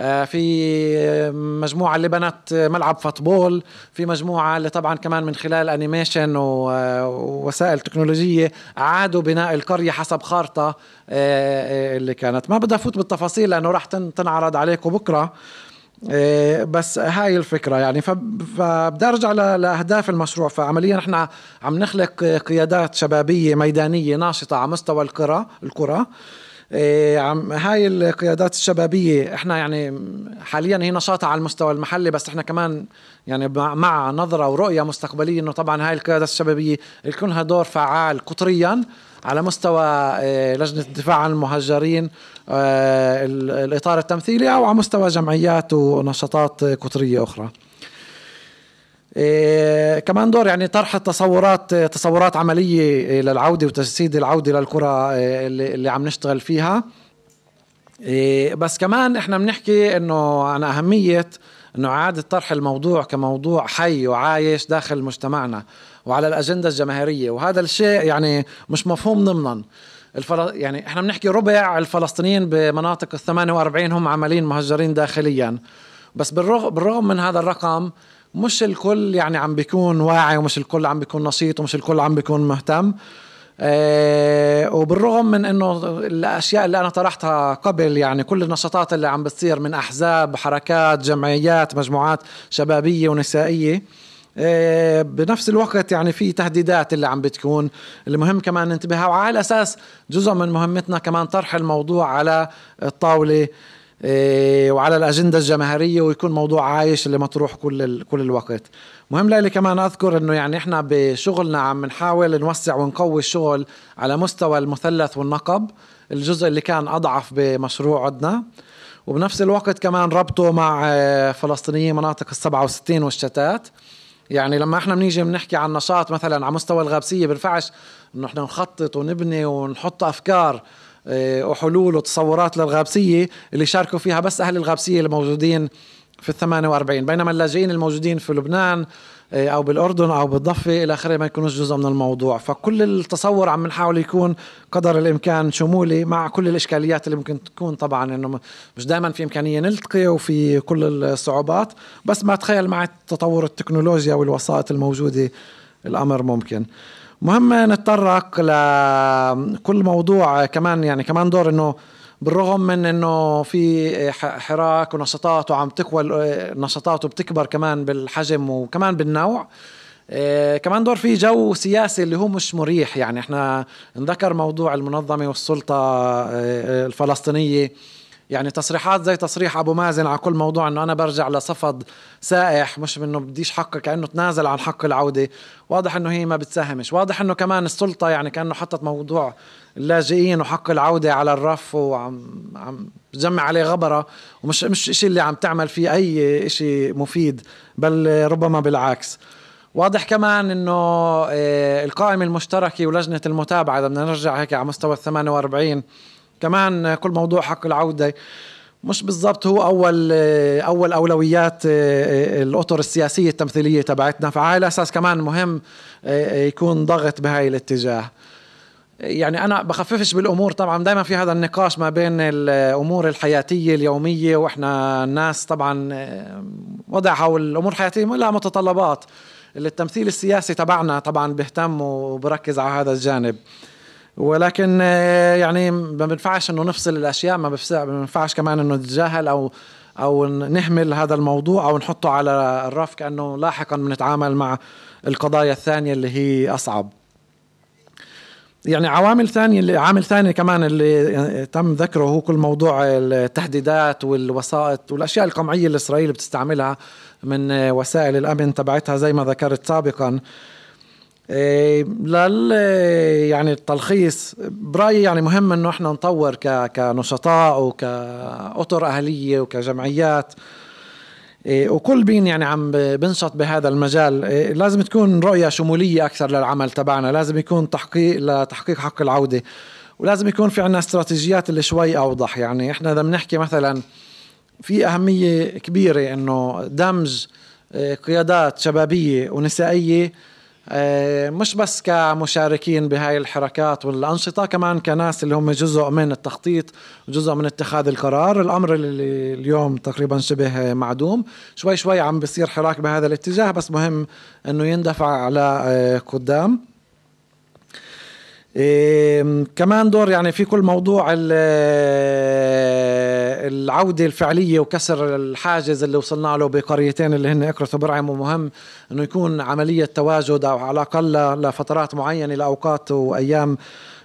في مجموعة اللي بنت ملعب فوتبول، في مجموعة اللي طبعا كمان من خلال انيميشن ووسائل تكنولوجية أعادوا بناء القرية حسب خارطة اللي كانت. ما بدي أفوت بالتفاصيل لأنه راح تنعرض عليكم بكرة، بس هاي الفكرة يعني. فبدي أرجع لأهداف المشروع. فعمليا احنا عم نخلق قيادات شبابية ميدانية ناشطة على مستوى القرى القرى عم هاي القيادات الشبابية احنا يعني حاليا هي نشاطها على المستوى المحلي، بس احنا كمان يعني مع نظرة ورؤية مستقبلية انه طبعا هاي القيادات الشبابية يكون لها دور فعال قطريا على مستوى لجنة الدفاع عن المهجرين الإطار التمثيلي أو على مستوى جمعيات ونشاطات قطرية أخرى. إيه كمان دور يعني طرح التصورات تصورات عملية للعودة وتجسيد العودة للقرى اللي, اللي عم نشتغل فيها. إيه بس كمان احنا بنحكي انه عن أهمية انه إعادة طرح الموضوع كموضوع حي وعايش داخل مجتمعنا وعلى الأجندة الجماهيرية، وهذا الشيء يعني مش مفهوم ضمنا الفل... يعني احنا بنحكي ربع الفلسطينيين بمناطق الثمانية وأربعين هم عمليين مهجرين داخليا، بس بالرغم بالرغم من هذا الرقم مش الكل يعني عم بيكون واعي ومش الكل عم بيكون نشيط ومش الكل عم بيكون مهتم. أه وبالرغم من انه الاشياء اللي انا طرحتها قبل يعني كل النشاطات اللي عم بتصير من احزاب حركات جمعيات مجموعات شبابية ونسائية، أه بنفس الوقت يعني في تهديدات اللي عم بتكون اللي مهم كمان ننتبهها، وعلى الاساس جزء من مهمتنا كمان طرح الموضوع على الطاولة وعلى الأجندة الجماهيرية ويكون موضوع عايش اللي مطروح كل كل الوقت. مهم لي كمان أذكر إنه يعني إحنا بشغلنا عم نحاول نوسع ونقوي الشغل على مستوى المثلث والنقب، الجزء اللي كان أضعف بمشروع عدنا، وبنفس الوقت كمان ربطه مع فلسطينيين مناطق السبعة وستين والشتات. يعني لما إحنا بنيجي بنحكي عن نشاط مثلا على مستوى الغابسية بنفعش إنه إحنا نخطط ونبني ونحط أفكار وحلول وتصورات للغابسية اللي شاركوا فيها بس أهل الغابسية الموجودين في الثمانية وأربعين، بينما اللاجئين الموجودين في لبنان أو بالأردن أو بالضفة إلى آخره ما يكونوش جزء من الموضوع. فكل التصور عم نحاول يكون قدر الإمكان شمولي مع كل الإشكاليات اللي ممكن تكون، طبعا إنه مش دائما في إمكانية نلتقي وفي كل الصعوبات، بس ما تخيل مع تطور التكنولوجيا والوسائط الموجودة الأمر ممكن. مهم نتطرق لكل موضوع كمان، يعني كمان دور إنه بالرغم من انه في حراك ونشاطات وعم تقوى النشاطات وبتكبر كمان بالحجم وكمان بالنوع، إيه كمان دور في جو سياسي اللي هو مش مريح. يعني احنا نذكر موضوع المنظمة والسلطة إيه الفلسطينية، يعني تصريحات زي تصريح ابو مازن على كل موضوع انه انا برجع لصفد سائح، مش انه بديش حق، كانه تنازل عن حق العودة. واضح انه هي ما بتساهمش. واضح انه كمان السلطة يعني كانه حطت موضوع اللاجئين وحق العودة على الرف وعم عم تجمع عليه غبرة، ومش مش إشي اللي عم تعمل فيه أي إشي مفيد، بل ربما بالعكس. واضح كمان إنه القائمة المشتركة ولجنة المتابعة إذا بدنا نرجع هيك على مستوى الثمانية وأربعين، كمان كل موضوع حق العودة مش بالضبط هو أول أول أولويات الأطر السياسية التمثيلية تبعتنا. فعلى الأساس كمان مهم يكون ضغط بهاي الاتجاه. يعني أنا بخففش بالأمور، طبعا دائما في هذا النقاش ما بين الأمور الحياتية اليومية، وإحنا الناس طبعا وضعها والأمور الحياتية لها متطلبات اللي التمثيل السياسي تبعنا طبعا بيهتم وبركز على هذا الجانب. ولكن يعني ما بنفعش إنه نفصل الأشياء، ما بنفعش كمان إنه نتجاهل أو أو نهمل هذا الموضوع أو نحطه على الرف كأنه لاحقا بنتعامل مع القضايا الثانية اللي هي أصعب. يعني عوامل ثانية اللي عامل ثاني كمان اللي تم ذكره هو كل موضوع التهديدات والوسائط والأشياء القمعية اللي إسرائيل بتستعملها من وسائل الأمن تبعتها زي ما ذكرت سابقا. لل يعني التلخيص برأيي يعني مهم إنه إحنا نطور كنشطاء وكأطر أهلية وكجمعيات وكل بين يعني عم بنشط بهذا المجال. لازم تكون رؤية شمولية أكثر للعمل تبعنا، لازم يكون تحقيق لتحقيق حق العودة، ولازم يكون في عنا استراتيجيات اللي شوي أوضح. يعني إحنا إذا بنحكي مثلا في أهمية كبيرة إنه دمج قيادات شبابية ونسائية، مش بس كمشاركين بهاي الحركات والأنشطة، كمان كناس اللي هم جزء من التخطيط وجزء من اتخاذ القرار. الأمر اللي اليوم تقريبا شبه معدوم، شوي شوي عم بيصير حراك بهذا الاتجاه، بس مهم أنه يندفع على قدام. إيه كمان دور يعني في كل موضوع العودة الفعلية وكسر الحاجز اللي وصلنا له بقريتين اللي هن إكرث وبرعم، ومهم أنه يكون عملية تواجد أو على الأقل لفترات معينة لأوقات وأيام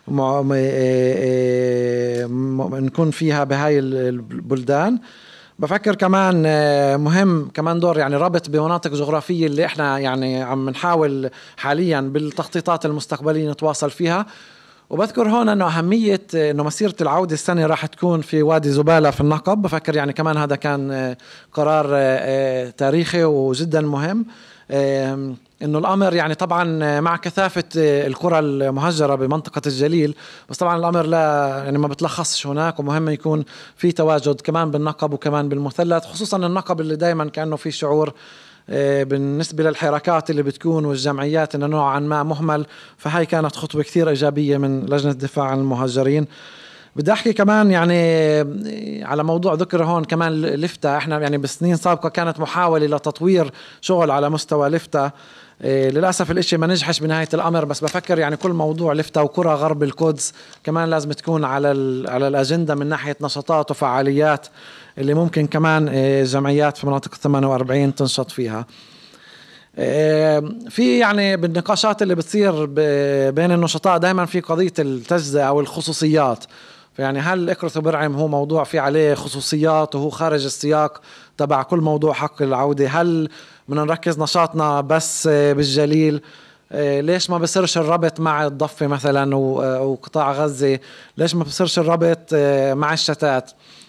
نكون فيها بهاي البلدان. بفكر كمان مهم كمان دور يعني ربط بمناطق جغرافية اللي احنا يعني عم نحاول حاليا بالتخطيطات المستقبلية نتواصل فيها. وبذكر هون انه اهمية انه مسيرة العودة السنة راح تكون في وادي زبالة في النقب. بفكر يعني كمان هذا كان قرار تاريخي وجدا مهم، انه الامر يعني طبعا مع كثافة القرى المهجرة بمنطقة الجليل، بس طبعا الامر لا يعني ما بتلخصش هناك، ومهم يكون في تواجد كمان بالنقب وكمان بالمثلث، خصوصا النقب اللي دايما كأنه في شعور بالنسبة للحركات اللي بتكون والجمعيات انه نوعا ما مهمل. فهي كانت خطوة كثير ايجابية من لجنة الدفاع عن المهاجرين. بدي احكي كمان يعني على موضوع ذكر هون كمان لفتة. احنا يعني بسنين سابقة كانت محاولة لتطوير شغل على مستوى لفتة، إيه للأسف الاشي ما نجحش بنهاية الأمر. بس بفكر يعني كل موضوع لفتة وكرة غرب القدس كمان لازم تكون على على الأجندة من ناحية نشاطات وفعاليات اللي ممكن كمان إيه جمعيات في مناطق ثمانية وأربعين تنشط فيها. إيه في يعني بالنقاشات اللي بتصير بين النشطاء دائما في قضية التجزئة أو الخصوصيات. يعني هل إكرث وبرعم هو موضوع في عليه خصوصيات وهو خارج السياق تبع كل موضوع حق العودة؟ هل بدنا نركز نشاطنا بس بالجليل؟ ليش ما بصيرش الربط مع الضفة مثلا وقطاع غزة؟ ليش ما بصيرش الربط مع الشتات؟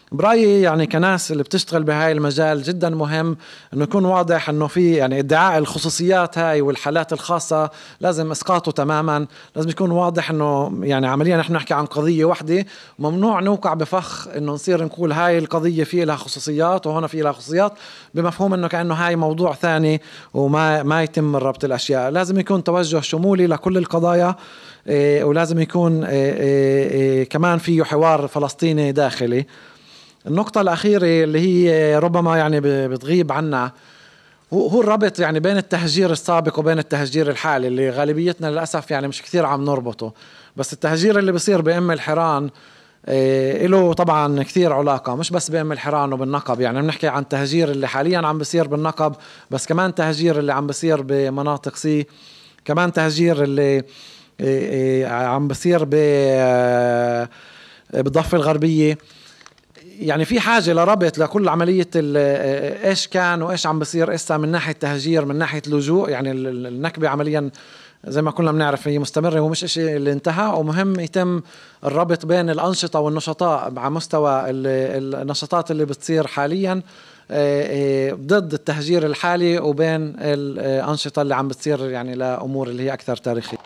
برأيي يعني كناس اللي بتشتغل بهاي المجال جدا مهم انه يكون واضح انه في يعني ادعاء الخصوصيات هاي والحالات الخاصة لازم اسقاطه تماما. لازم يكون واضح انه يعني عمليا نحن نحكي عن قضية واحدة، ممنوع نوقع بفخ انه نصير نقول هاي القضية في لها خصوصيات وهنا في لها خصوصيات بمفهوم انه كأنه هاي موضوع ثاني وما ما يتم ربط الاشياء. لازم يكون توجه شمولي لكل القضايا، إيه ولازم يكون إيه إيه إيه كمان فيه حوار فلسطيني داخلي. النقطة الأخيرة اللي هي ربما يعني بتغيب عنا هو هو الربط يعني بين التهجير السابق وبين التهجير الحالي اللي غالبيتنا للأسف يعني مش كثير عم نربطه. بس التهجير اللي بيصير بأم الحيران إيه له طبعا كثير علاقة، مش بس بأم الحيران وبالنقب. يعني بنحكي عن تهجير اللي حاليا عم بيصير بالنقب، بس كمان تهجير اللي عم بيصير بمناطق سي، كمان تهجير اللي إيه إيه عم بيصير بالضفة الغربية. يعني في حاجة لربط لكل عملية إيش كان وإيش عم بصير إسا من ناحية تهجير من ناحية لجوء. يعني النكبة عمليا زي ما كلنا بنعرف هي مستمرة ومش إشي اللي انتهى، ومهم يتم الربط بين الأنشطة والنشطاء على مستوى النشاطات اللي بتصير حاليا ضد التهجير الحالي وبين الأنشطة اللي عم بتصير يعني لأمور اللي هي أكثر تاريخية.